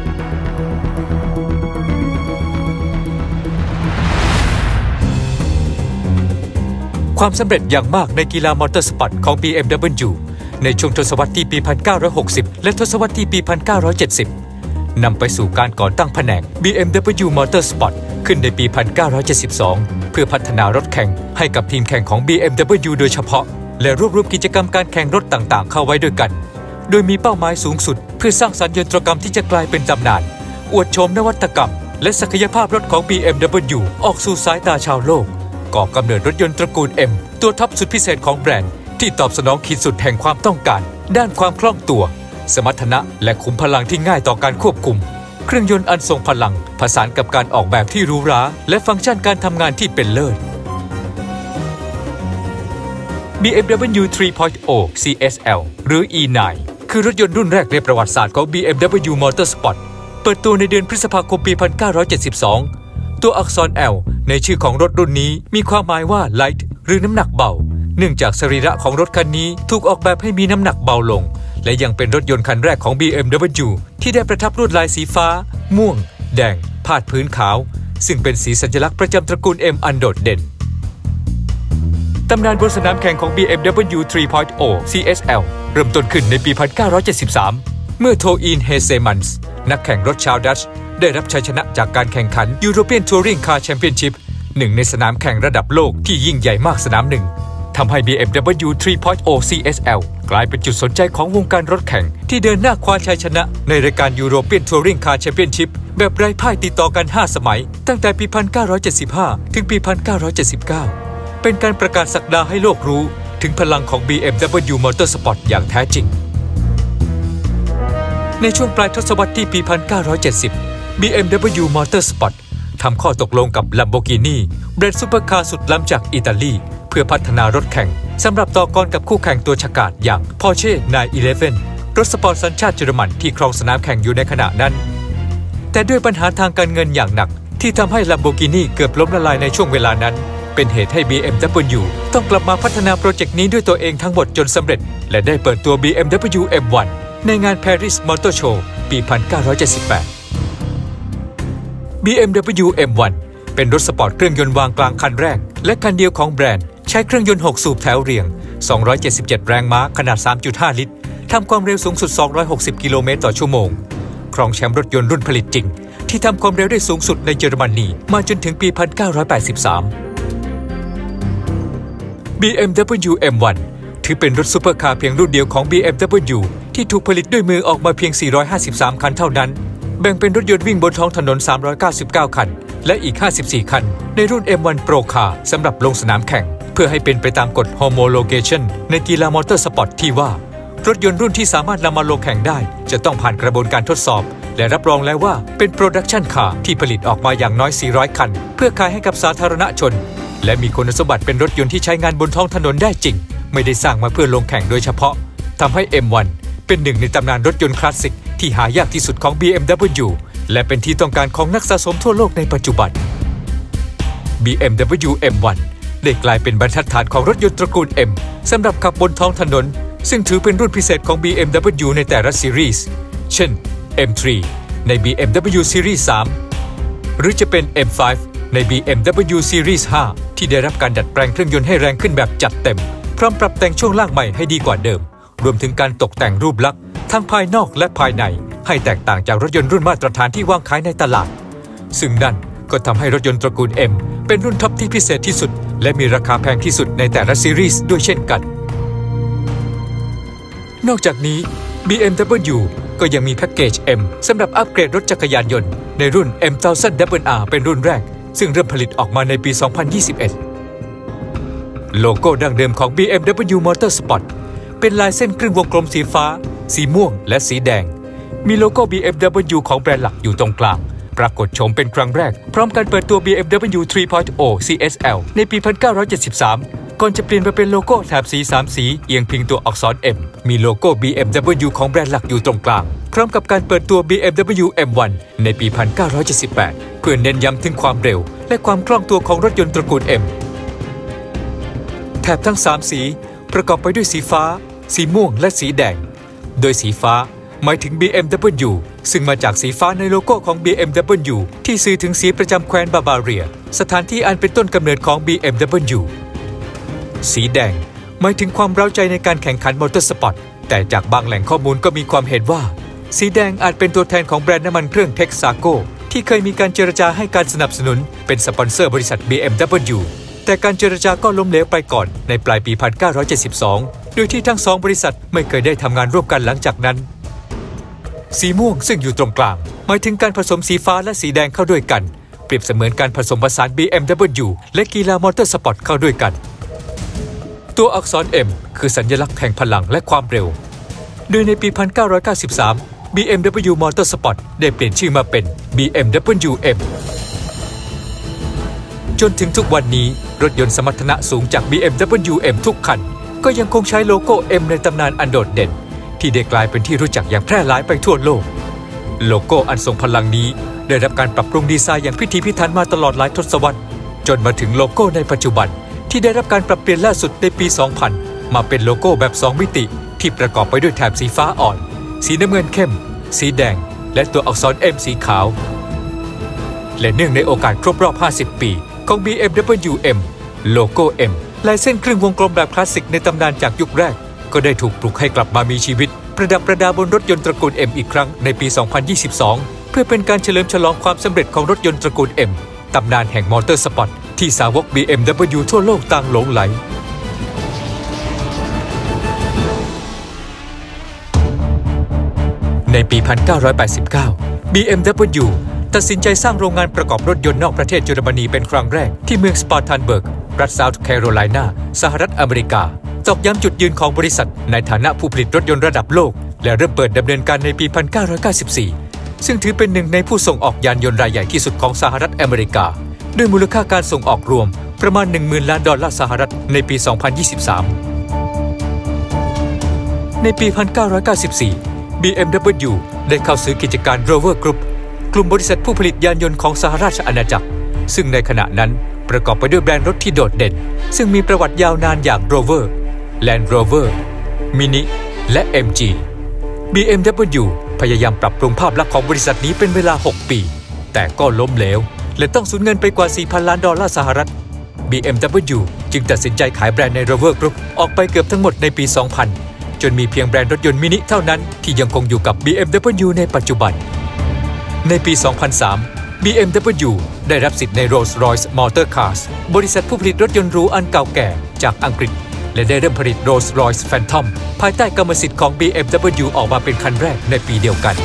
ความสำเร็จอย่างมากในกีฬามอเตอร์สปอร์ตของ บี เอ็ม ดับเบิลยู ในช่วงทศวรรษที่ปี หนึ่งพันเก้าร้อยหกสิบ และทศวรรษที่ปี หนึ่งพันเก้าร้อยเจ็ดสิบ นำไปสู่การก่อตั้งแผนก บี เอ็ม ดับเบิลยู Motorsport ขึ้นในปี หนึ่งพันเก้าร้อยเจ็ดสิบสอง เพื่อพัฒนารถแข่งให้กับทีมแข่งของ บี เอ็ม ดับเบิลยู โดยเฉพาะและรวบรวมกิจกรรมการแข่งรถต่างๆเข้าไว้ด้วยกันโดยมีเป้าหมายสูงสุดเพื่อสร้างสรรค์ยนตรกรรมที่จะกลายเป็นตำนานอวดโฉมนวัตกรรมและศักยภาพรถของ บี เอ็ม ดับเบิลยู ออกสู่สายตาชาวโลกก่อกำเนิดรถยนต์ตระกูล M ตัวท็อปสุดพิเศษของแบรนด์ที่ตอบสนองขีดสุดแห่งความต้องการด้านความคล่องตัวสมรรถนะและขุมพลังที่ง่ายต่อการควบคุมเครื่องยนต์อันทรงพลังผสานกับการออกแบบที่หรูหราและฟังก์ชันการทำงานที่เป็นเลิศ บี เอ็ม ดับเบิลยู ทรี พอยต์ โอ ซี เอส แอล หรือ อี ไนน์ คือรถยนต์รุ่นแรกในประวัติศาสตร์ของ บี เอ็ม ดับเบิลยู Motorsport เปิดตัวในเดือนพฤษภาคมปี หนึ่งพันเก้าร้อยเจ็ดสิบสอง ตัวอักษร L ในชื่อของรถรุ่นนี้มีความหมายว่า light หรือน้ำหนักเบาเนื่องจากสรีระของรถคันนี้ถูกออกแบบให้มีน้ำหนักเบาลงและยังเป็นรถยนต์คันแรกของ บี เอ็ม ดับเบิลยู ที่ได้ประทับลวดลายสีฟ้าม่วงแดงพาดพื้นขาวซึ่งเป็นสีสัญลักษณ์ประจำตระกูล M อันโดดเด่นตำนานบนสนามแข่งของ บี เอ็ม ดับเบิลยู ทรี พอยต์ โอ ซี เอส แอล เริ่มต้นขึ้นในปี หนึ่งพันเก้าร้อยเจ็ดสิบสาม เมื่อโทอิน เฮเซมันส์นักแข่งรถชาวดัตช์ได้รับชัยชนะจากการแข่งขัน European Touring Car Championship หนึ่งในสนามแข่งระดับโลกที่ยิ่งใหญ่มากสนามหนึ่งทำให้ บี เอ็ม ดับเบิลยู ทรี พอยต์ โอ ซี เอส แอล กลายเป็นจุดสนใจของวงการรถแข่งที่เดินหน้าคว้าชัยชนะในรายการ European Touring Car Championship แบบไร้พ่ายติดต่อกันห้าสมัยตั้งแต่ปี หนึ่งพันเก้าร้อยเจ็ดสิบห้า ถึงปี หนึ่งพันเก้าร้อยเจ็ดสิบเก้า เป็นการประกาศศักดาให้โลกรู้ถึงพลังของ บี เอ็ม ดับเบิลยู Motorsport อย่างแท้จริงในช่วงปลายทศวรรษที่ปี หนึ่งพันเก้าร้อยเจ็ดสิบ บี เอ็ม ดับเบิลยู Motorsport ทำข้อตกลงกับ Lamborghini แบรนด์ซุปเปอร์คาร์สุดล้ำจากอิตาลีเพื่อพื่อพัฒนารถแข่งสำหรับต่อกรกับคู่แข่งตัวฉกาจอย่าง Porsche ไนน์อีเลฟเว่น รถสปอร์ตสัญชาติเยอรมันที่ครองสนามแข่งอยู่ในขณะนั้นแต่ด้วยปัญหาทางการเงินอย่างหนักที่ทำให้ Lamborghini เกือบล้มละลายในช่วงเวลานั้นเป็นเหตุให้ บี เอ็ม ดับเบิลยู ต้องกลับมาพัฒนาโปรเจกต์นี้ด้วยตัวเองทั้งหมดจนสำเร็จและได้เปิดตัว บี เอ็ม ดับเบิลยู เอ็ม วัน ในงาน Paris Motor Show ปี หนึ่งพันเก้าร้อยเจ็ดสิบแปด บี เอ็ม ดับเบิลยู เอ็ม วัน เป็นรถสปอร์ตเครื่องยนต์วางกลางคันแรกและคันเดียวของแบรนด์ใช้เครื่องยนต์หกสูบแถวเรียงสองร้อยเจ็ดสิบเจ็ดแรงม้าขนาด สามจุดห้า ลิตรทำความเร็วสูงสุดสองร้อยหกสิบกิโลเมตรต่อชั่วโมงครองแชมป์รถยนต์รุ่นผลิตจริงที่ทำความเร็วได้สูงสุดในเยอรมนีมาจนถึงปี หนึ่งพันเก้าร้อยแปดสิบสาม บี เอ็ม ดับเบิลยู เอ็ม วัน ถือเป็นรถซุปเปอร์คาร์เพียงรุ่นเดียวของ บี เอ็ม ดับเบิลยู ที่ถูกผลิตด้วยมือออกมาเพียงสี่ร้อยห้าสิบสามคันเท่านั้นแบ่งเป็นรถยนต์วิ่งบนท้องถนนสามร้อยเก้าสิบเก้าคันและอีกห้าสิบสี่คันในรุ่น เอ็ม วัน Pro Car สำหรับลงสนามแข่งเพื่อให้เป็นไปตามกฎ Homologation ในกีฬามอเตอร์สปอร์ตที่ว่ารถยนต์รุ่นที่สามารถนำมาลงแข่งได้จะต้องผ่านกระบวนการทดสอบและรับรองแล้วว่าเป็น Production Car ที่ผลิตออกมาอย่างน้อยสี่ร้อยคันเพื่อขายให้กับสาธารณชนและมีคุณสมบัติเป็นรถยนต์ที่ใช้งานบนท้องถนนได้จริงไม่ได้สร้างมาเพื่อลงแข่งโดยเฉพาะทำให้ เอ็ม วัน เป็นหนึ่งในตำนานรถยนต์คลาสสิกที่หายากที่สุดของ บี เอ็ม ดับเบิลยู และเป็นที่ต้องการของนักสะสมทั่วโลกในปัจจุบัน บี เอ็ม ดับเบิลยู เอ็ม วัน ได้กลายเป็นบรรทัดฐานของรถยนต์ตระกูล M สำหรับขับบนท้องถนนซึ่งถือเป็นรุ่นพิเศษของ บี เอ็ม ดับเบิลยู ในแต่ละซีรีส์เช่น เอ็ม ทรี ใน บี เอ็ม ดับเบิลยู Series สาม หรือจะเป็น เอ็ม ไฟว์ ใน บี เอ็ม ดับเบิลยู Series ห้า ที่ได้รับการดัดแปลงเครื่องยนต์ให้แรงขึ้นแบบจัดเต็มพร้อมปรับแต่งช่วงล่างใหม่ให้ดีกว่าเดิมรวมถึงการตกแต่งรูปลักษณ์ทั้งภายนอกและภายในให้แตกต่างจากรถยนต์รุ่นมาตรฐานที่วางขายในตลาดซึ่งนั่นก็ทำให้รถยนต์ตระกูล M เป็นรุ่นท็อปที่พิเศษที่สุดและมีราคาแพงที่สุดในแต่ละซีรีส์ด้วยเช่นกันนอกจากนี้ บี เอ็ม ดับเบิลยู ก็ยังมีแพ็กเกจ M สำหรับอัปเกรดรถจักรยานยนต์ในรุ่น เอ็ม หนึ่งพัน ดับเบิลอาร์ เป็นรุ่นแรกซึ่งเริ่มผลิตออกมาในปี สองพันยี่สิบเอ็ด โลโก้ดั้งเดิมของ บี เอ็ม ดับเบิลยู Motorsport เป็นลายเส้นครึ่งวงกลมสีฟ้าสีม่วงและสีแดงมีโลโก้ บี เอ็ม ดับเบิลยู ของแบรนด์หลักอยู่ตรงกลางปรากฏโฉมเป็นครั้งแรกพร้อมการเปิดตัว บี เอ็ม ดับเบิลยู ทรี พอยต์ โอ ซี เอส แอล ในปี หนึ่งพันเก้าร้อยเจ็ดสิบสาม ก่อนจะเปลี่ยนมาเป็นโลโก้แถบสีสามสีเอียงพิงตัวอักษร M มีโลโก้ บี เอ็ม ดับเบิลยู ของแบรนด์หลักอยู่ตรงกลางพร้อมกับการเปิดตัว บี เอ็ม ดับเบิลยู เอ็ม วัน ในปี หนึ่งพันเก้าร้อยเจ็ดสิบแปด เพื่อเน้นย้ำถึงความเร็วและความคล่องตัวของรถยนต์ตระกูล M แถบทั้งสามสีประกอบไปด้วยสีฟ้าสีม่วงและสีแดงโดยสีฟ้าหมายถึง บี เอ็ม ดับเบิลยู ซึ่งมาจากสีฟ้าในโลโก้ของ บี เอ็ม ดับเบิลยู ที่สื่อถึงสีประจำแคว้นบาบาเรียสถานที่อันเป็นต้นกำเนิดของ บี เอ็ม ดับเบิลยู สีแดงหมายถึงความเร้าใจในการแข่งขันมอเตอร์สปอร์ตแต่จากบางแหล่งข้อมูลก็มีความเห็นว่าสีแดงอาจเป็นตัวแทนของแบรนด์น้ำมันเครื่องเท็กซาโกที่เคยมีการเจรจาให้การสนับสนุนเป็นสปอนเซอร์บริษัท บี เอ็ม ดับเบิลยู แต่การเจรจาก็ล้มเหลวไปก่อนในปลายปี หนึ่งพันเก้าร้อยเจ็ดสิบสอง โดยที่ทั้งสองบริษัทไม่เคยได้ทำงานร่วมกันหลังจากนั้นสีม่วงซึ่งอยู่ตรงกลางหมายถึงการผสมสีฟ้าและสีแดงเข้าด้วยกันเปรียบเสมือนการผสมผสาน บี เอ็ม ดับเบิลยู และกีฬามอเตอร์สปอร์ตเข้าด้วยกันตัวอักษร M คือสัญลักษณ์แห่งพลังและความเร็วโดยในปี หนึ่งพันเก้าร้อยเก้าสิบสาม บี เอ็ม ดับเบิลยู Motorsport ได้เปลี่ยนชื่อมาเป็น บี เอ็ม ดับเบิลยู เอ็ม จนถึงทุกวันนี้รถยนต์สมรรถนะสูงจาก บี เอ็ม ดับเบิลยู เอ็ม ทุกคันก็ยังคงใช้โลโก้ M ในตำนานอันโดดเด่นที่ได้กลายเป็นที่รู้จักอย่างแพร่หลายไปทั่วโลกโลโก้อันทรงพลังนี้ได้รับการปรับปรุงดีไซน์อย่างพิถีพิถันมาตลอดหลายทศวรรษจนมาถึงโลโก้ในปัจจุบันที่ได้รับการปรับเปลี่ยนล่าสุดในปี สองพัน มาเป็นโลโก้แบบสองมิติที่ประกอบไปด้วยแถบสีฟ้าอ่อนสีน้ำเงินเข้มสีแดงและตัวอักษร M สีขาวและเนื่องในโอกาสครบรอบห้าสิบปีของ บี เอ็ม ดับเบิลยู เอ็ม โลโก้ M ลายเส้นครึ่งวงกลมแบบคลาสสิกในตำนานจากยุคแรกก็ได้ถูกปลุกให้กลับมามีชีวิตประดับประดาบนรถยนต์ตระกูล M อีกครั้งในปี สองพันยี่สิบสอง เพื่อเป็นการเฉลิมฉลองความสำเร็จของรถยนต์ตระกูล M ตำนานแห่งมอเตอร์สปอร์ตที่สาวก บี เอ็ม ดับเบิลยู ทั่วโลกต่างหลงไหลในปี หนึ่งพันเก้าร้อยแปดสิบเก้า บี เอ็ม ดับเบิลยู ตัดสินใจสร้างโรงงานประกอบรถยนต์นอกประเทศเยอรมนีเป็นครั้งแรกที่เมืองสปาร์ตันเบิร์กรัฐเซาท์แคโรไลนาสหรัฐอเมริกาตอกย้ำจุดยืนของบริษัทในฐานะผู้ผลิตรถยนต์ระดับโลกและเริ่มเปิดดำเนินการในปี หนึ่งพันเก้าร้อยเก้าสิบสี่ ซึ่งถือเป็นหนึ่งในผู้ส่งออกยานยนต์รายใหญ่ที่สุดของสหรัฐอเมริกาด้วยมูลค่าการส่งออกรวมประมาณ หนึ่งหมื่น ล้านดอลลาร์สหรัฐในปี สองพันยี่สิบสาม ในปี หนึ่งพันเก้าร้อยเก้าสิบสี่ บี เอ็ม ดับเบิลยู ได้เข้าซื้อกิจการ Rover Group กลุ่มบริษัทผู้ผลิตยานยนต์ของสหราชอาณาจักรซึ่งในขณะนั้นประกอบไปด้วยแบรนด์รถที่โดดเด่นซึ่งมีประวัติยาวนานอย่าง Rover, Land Rover, Mini และ เอ็ม จี บี เอ็ม ดับเบิลยู พยายามปรับปรุงภาพลักษณ์ของบริษัทนี้เป็นเวลา หก ปีแต่ก็ล้มเหลวและต้องสูญเงินไปกว่า สี่พัน ล้านดอลลาร์สหรัฐ บี เอ็ม ดับเบิลยู จึงตัดสินใจขายแบรนด์ใน Rover Group ออกไปเกือบทั้งหมดในปี สองพัน จนมีเพียงแบรนด์รถยนต์มินิเท่านั้นที่ยังคงอยู่กับ บี เอ็ม ดับเบิลยู ในปัจจุบันในปี สองพันสาม บี เอ็ม ดับเบิลยู ได้รับสิทธิ์ใน Rolls-Royce Motor Cars บริษัทผู้ผลิตรถยนต์หรูอันเก่าแก่จากอังกฤษและได้เริ่มผลิต Rolls-Royce Phantom ภายใต้กรรมสิทธิ์ของ บี เอ็ม ดับเบิลยู ออกมาเป็นคันแรกในปีเดียวกัน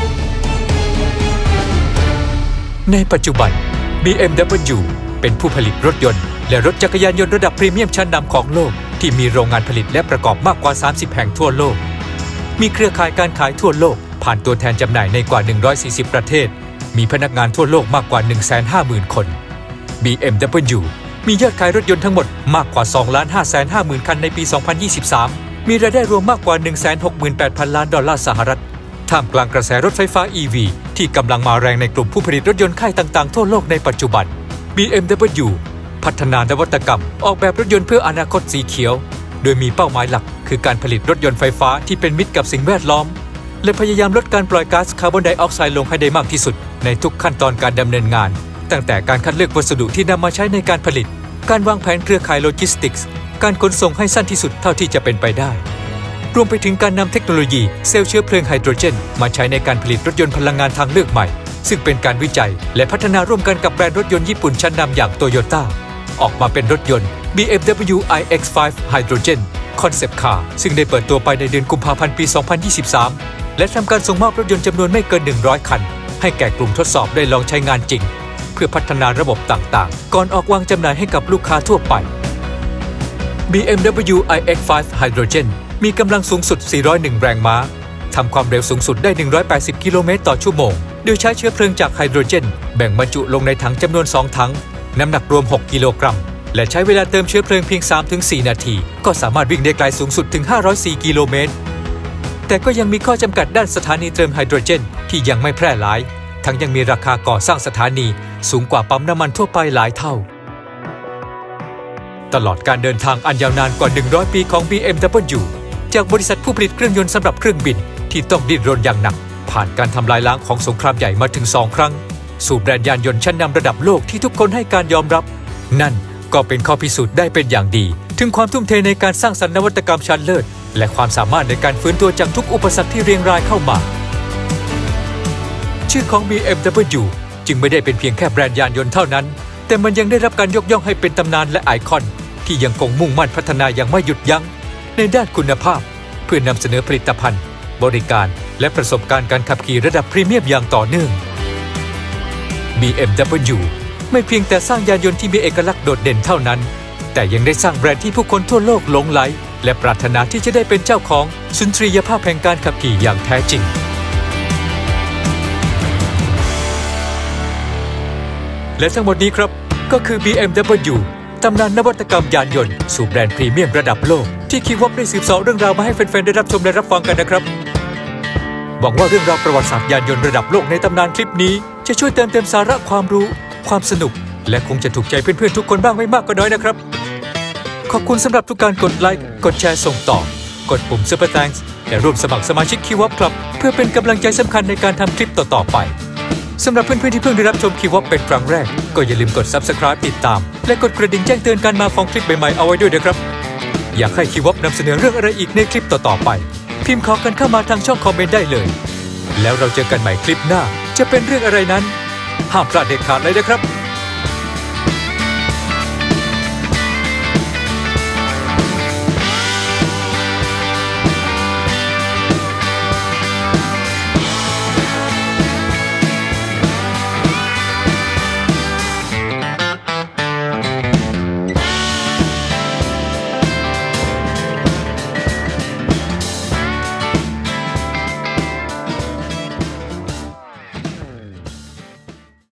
ในปัจจุบัน บี เอ็ม ดับเบิลยู เป็นผู้ผลิตรถยนต์และรถจักรยานยนต์ระดับพรีเมียมชั้นนำของโลกที่มีโรงงานผลิตและประกอบมากกว่า สามสิบ แห่งทั่วโลกมีเครือข่ายการขายทั่วโลกผ่านตัวแทนจำหน่ายในกว่า หนึ่งร้อยสี่สิบ ประเทศมีพนักงานทั่วโลกมากกว่า หนึ่งแสนห้าหมื่น คน บี เอ็ม ดับเบิลยู มียอดขายรถยนต์ทั้งหมดมากกว่า สองล้านห้าแสนห้าหมื่น คันในปี สองพันยี่สิบสาม มีรายได้รวมมากกว่า หนึ่งแสนหกหมื่นแปดพัน ล้านดอลลาร์สหรัฐท่ามกลางกระแสรถไฟฟ้า อี วี ที่กำลังมาแรงในกลุ่มผู้ผลิตรถยนต์ค่ายต่างๆทั่วโลกในปัจจุบัน บี เอ็ม ดับเบิลยู พัฒนานวัตกรรมออกแบบรถยนต์เพื่ออนาคตสีเขียวโดยมีเป้าหมายหลักคือการผลิตรถยนต์ไฟฟ้าที่เป็นมิตรกับสิ่งแวดล้อมและพยายามลดการปล่อยก๊าซคาร์บอนไดออกไซด์ลงให้ได้มากที่สุดในทุกขั้นตอนการดำเนินงานตั้งแต่การคัดเลือกวัสดุที่นำมาใช้ในการผลิตการวางแผนเครือข่ายโลจิสติกส์การขนส่งให้สั้นที่สุดเท่าที่จะเป็นไปได้รวมไปถึงการนำเทคโนโลยีเซลล์เชื้อเพลิงไฮโดรเจนมาใช้ในการผลิตรถยนต์พลังงานทางเลือกใหม่ซึ่งเป็นการวิจัยและพัฒนาร่วมกันกับแบรนด์รถยนต์ญี่ปุ่นชั้นนำอย่างโตโยต้าออกมาเป็นรถยนต์ บี เอ็ม ดับเบิลยู ไอ เอ็กซ์ ไฟว์ Hydrogen Concept Car ซึ่งได้เปิดตัวไปในเดือนกุมภาพันธ์ปี สองพันยี่สิบสาม และทำการส่งมอบรถยนต์จำนวนไม่เกิน หนึ่งร้อย คันให้แก่กลุ่มทดสอบได้ลองใช้งานจริงเพื่อพัฒนาระบบต่างๆก่อนออกวางจำหน่ายให้กับลูกค้าทั่วไป บี เอ็ม ดับเบิลยู ไอ เอ็กซ์ ไฟว์ Hydrogen มีกำลังสูงสุด สี่ร้อยเอ็ด แรงม้าทำความเร็วสูงสุดได้ หนึ่งร้อยแปดสิบ กิโลเมตรต่อชั่วโมงโดยใช้เชื้อเพลิงจากไฮโดรเจนแบ่งบรรจุลงในถังจำนวน สอง ถังน้ำหนักรวม หก กิโลกรัมและใช้เวลาเติมเชื้อเพลิงเพียง สามถึงสี่ นาทีก็สามารถวิ่งได้ไกลสูงสุดถึง ห้าร้อยสี่ กิโลเมตรแต่ก็ยังมีข้อจำกัดด้านสถานีเติมไฮโดรเจนที่ยังไม่แพร่หลายทั้งยังมีราคาก่อสร้างสถานีสูงกว่าปั๊มน้ำมันทั่วไปหลายเท่าตลอดการเดินทางอันยาวนานกว่าหนึ่งร้อยปีของ บี เอ็ม ดับเบิลยู จากบริษัทผู้ผลิตเครื่องยนต์สำหรับเครื่องบินที่ต้องดิ้นรนอย่างหนักผ่านการทำลายล้างของสงครามใหญ่มาถึงสองครั้งสู่แบรนด์ยานยนต์ชั้นนำระดับโลกที่ทุกคนให้การยอมรับนั่นก็เป็นข้อพิสูจน์ได้เป็นอย่างดีถึงความทุ่มเทในการสร้างสรรค์นวัตกรรมชั้นเลิศและความสามารถในการฟื้นตัวจากทุกอุปสรรคที่เรียงรายเข้ามาชื่อของ บี เอ็ม ดับเบิลยู จึงไม่ได้เป็นเพียงแค่แบรนด์ยานยนต์เท่านั้นแต่มันยังได้รับการยกย่องให้เป็นตำนานและไอคอนที่ยังคงมุ่งมั่นพัฒนาอย่างไม่หยุดยั้งในด้านคุณภาพเพื่อนำเสนอผลิตภัณฑ์บริการและประสบการณ์การขับขี่ระดับพรีเมียมอย่างต่อเนื่อง บี เอ็ม ดับเบิลยู ไม่เพียงแต่สร้างยานยนต์ที่มีเอกลักษณ์โดดเด่นเท่านั้นแต่ยังได้สร้างแบรนด์ที่ผู้คนทั่วโลกหลงใหลและปรารถนาที่จะได้เป็นเจ้าของสุนทรียภาพแห่งการขับขี่อย่างแท้จริงและทั้งหมดนี้ครับก็คือ บี เอ็ม ดับเบิลยู ตำนานนวัตกรรมยานยนต์สู่แบรนด์พรีเมียมระดับโลกที่คิวอปได้สืบเสาะเรื่องราวมาให้แฟนๆได้รับชมและรับฟังกันนะครับหวังว่าเรื่องราวประวัติศาสตร์ยานยนต์ระดับโลกในตำนานคลิปนี้จะช่วยเติมเต็มสาระความรู้ความสนุกและคงจะถูกใจเพื่อนๆทุกคนบ้างไม่มากก็น้อยนะครับขอบคุณสำหรับทุกการกดไลค์กดแชร์ส่งต่อกดปุ่ม Super Thanks และร่วมสมัครสมาชิก คิวอป Club เพื่อเป็นกำลังใจสำคัญในการทำคลิปต่อๆไปสำหรับเพื่อนๆที่เพิ่งได้รับชม คิวอป เป็นครั้งแรกก็อย่าลืมกด Subscribe ติดตามและกดกระดิ่งแจ้งเตือนการมาของคลิปใหม่ๆเอาไว้ด้วยนะครับอยากให้ คิวอป นำเสนอเรื่องอะไรอีกในคลิปต่อๆไปพิมพ์ขอกันเข้ามาทางช่องคอมเมนต์ได้เลยแล้วเราเจอกันใหม่คลิปหน้าจะเป็นเรื่องอะไรนั้นห้ามพลาดเด็ดขาดเลยนะครับ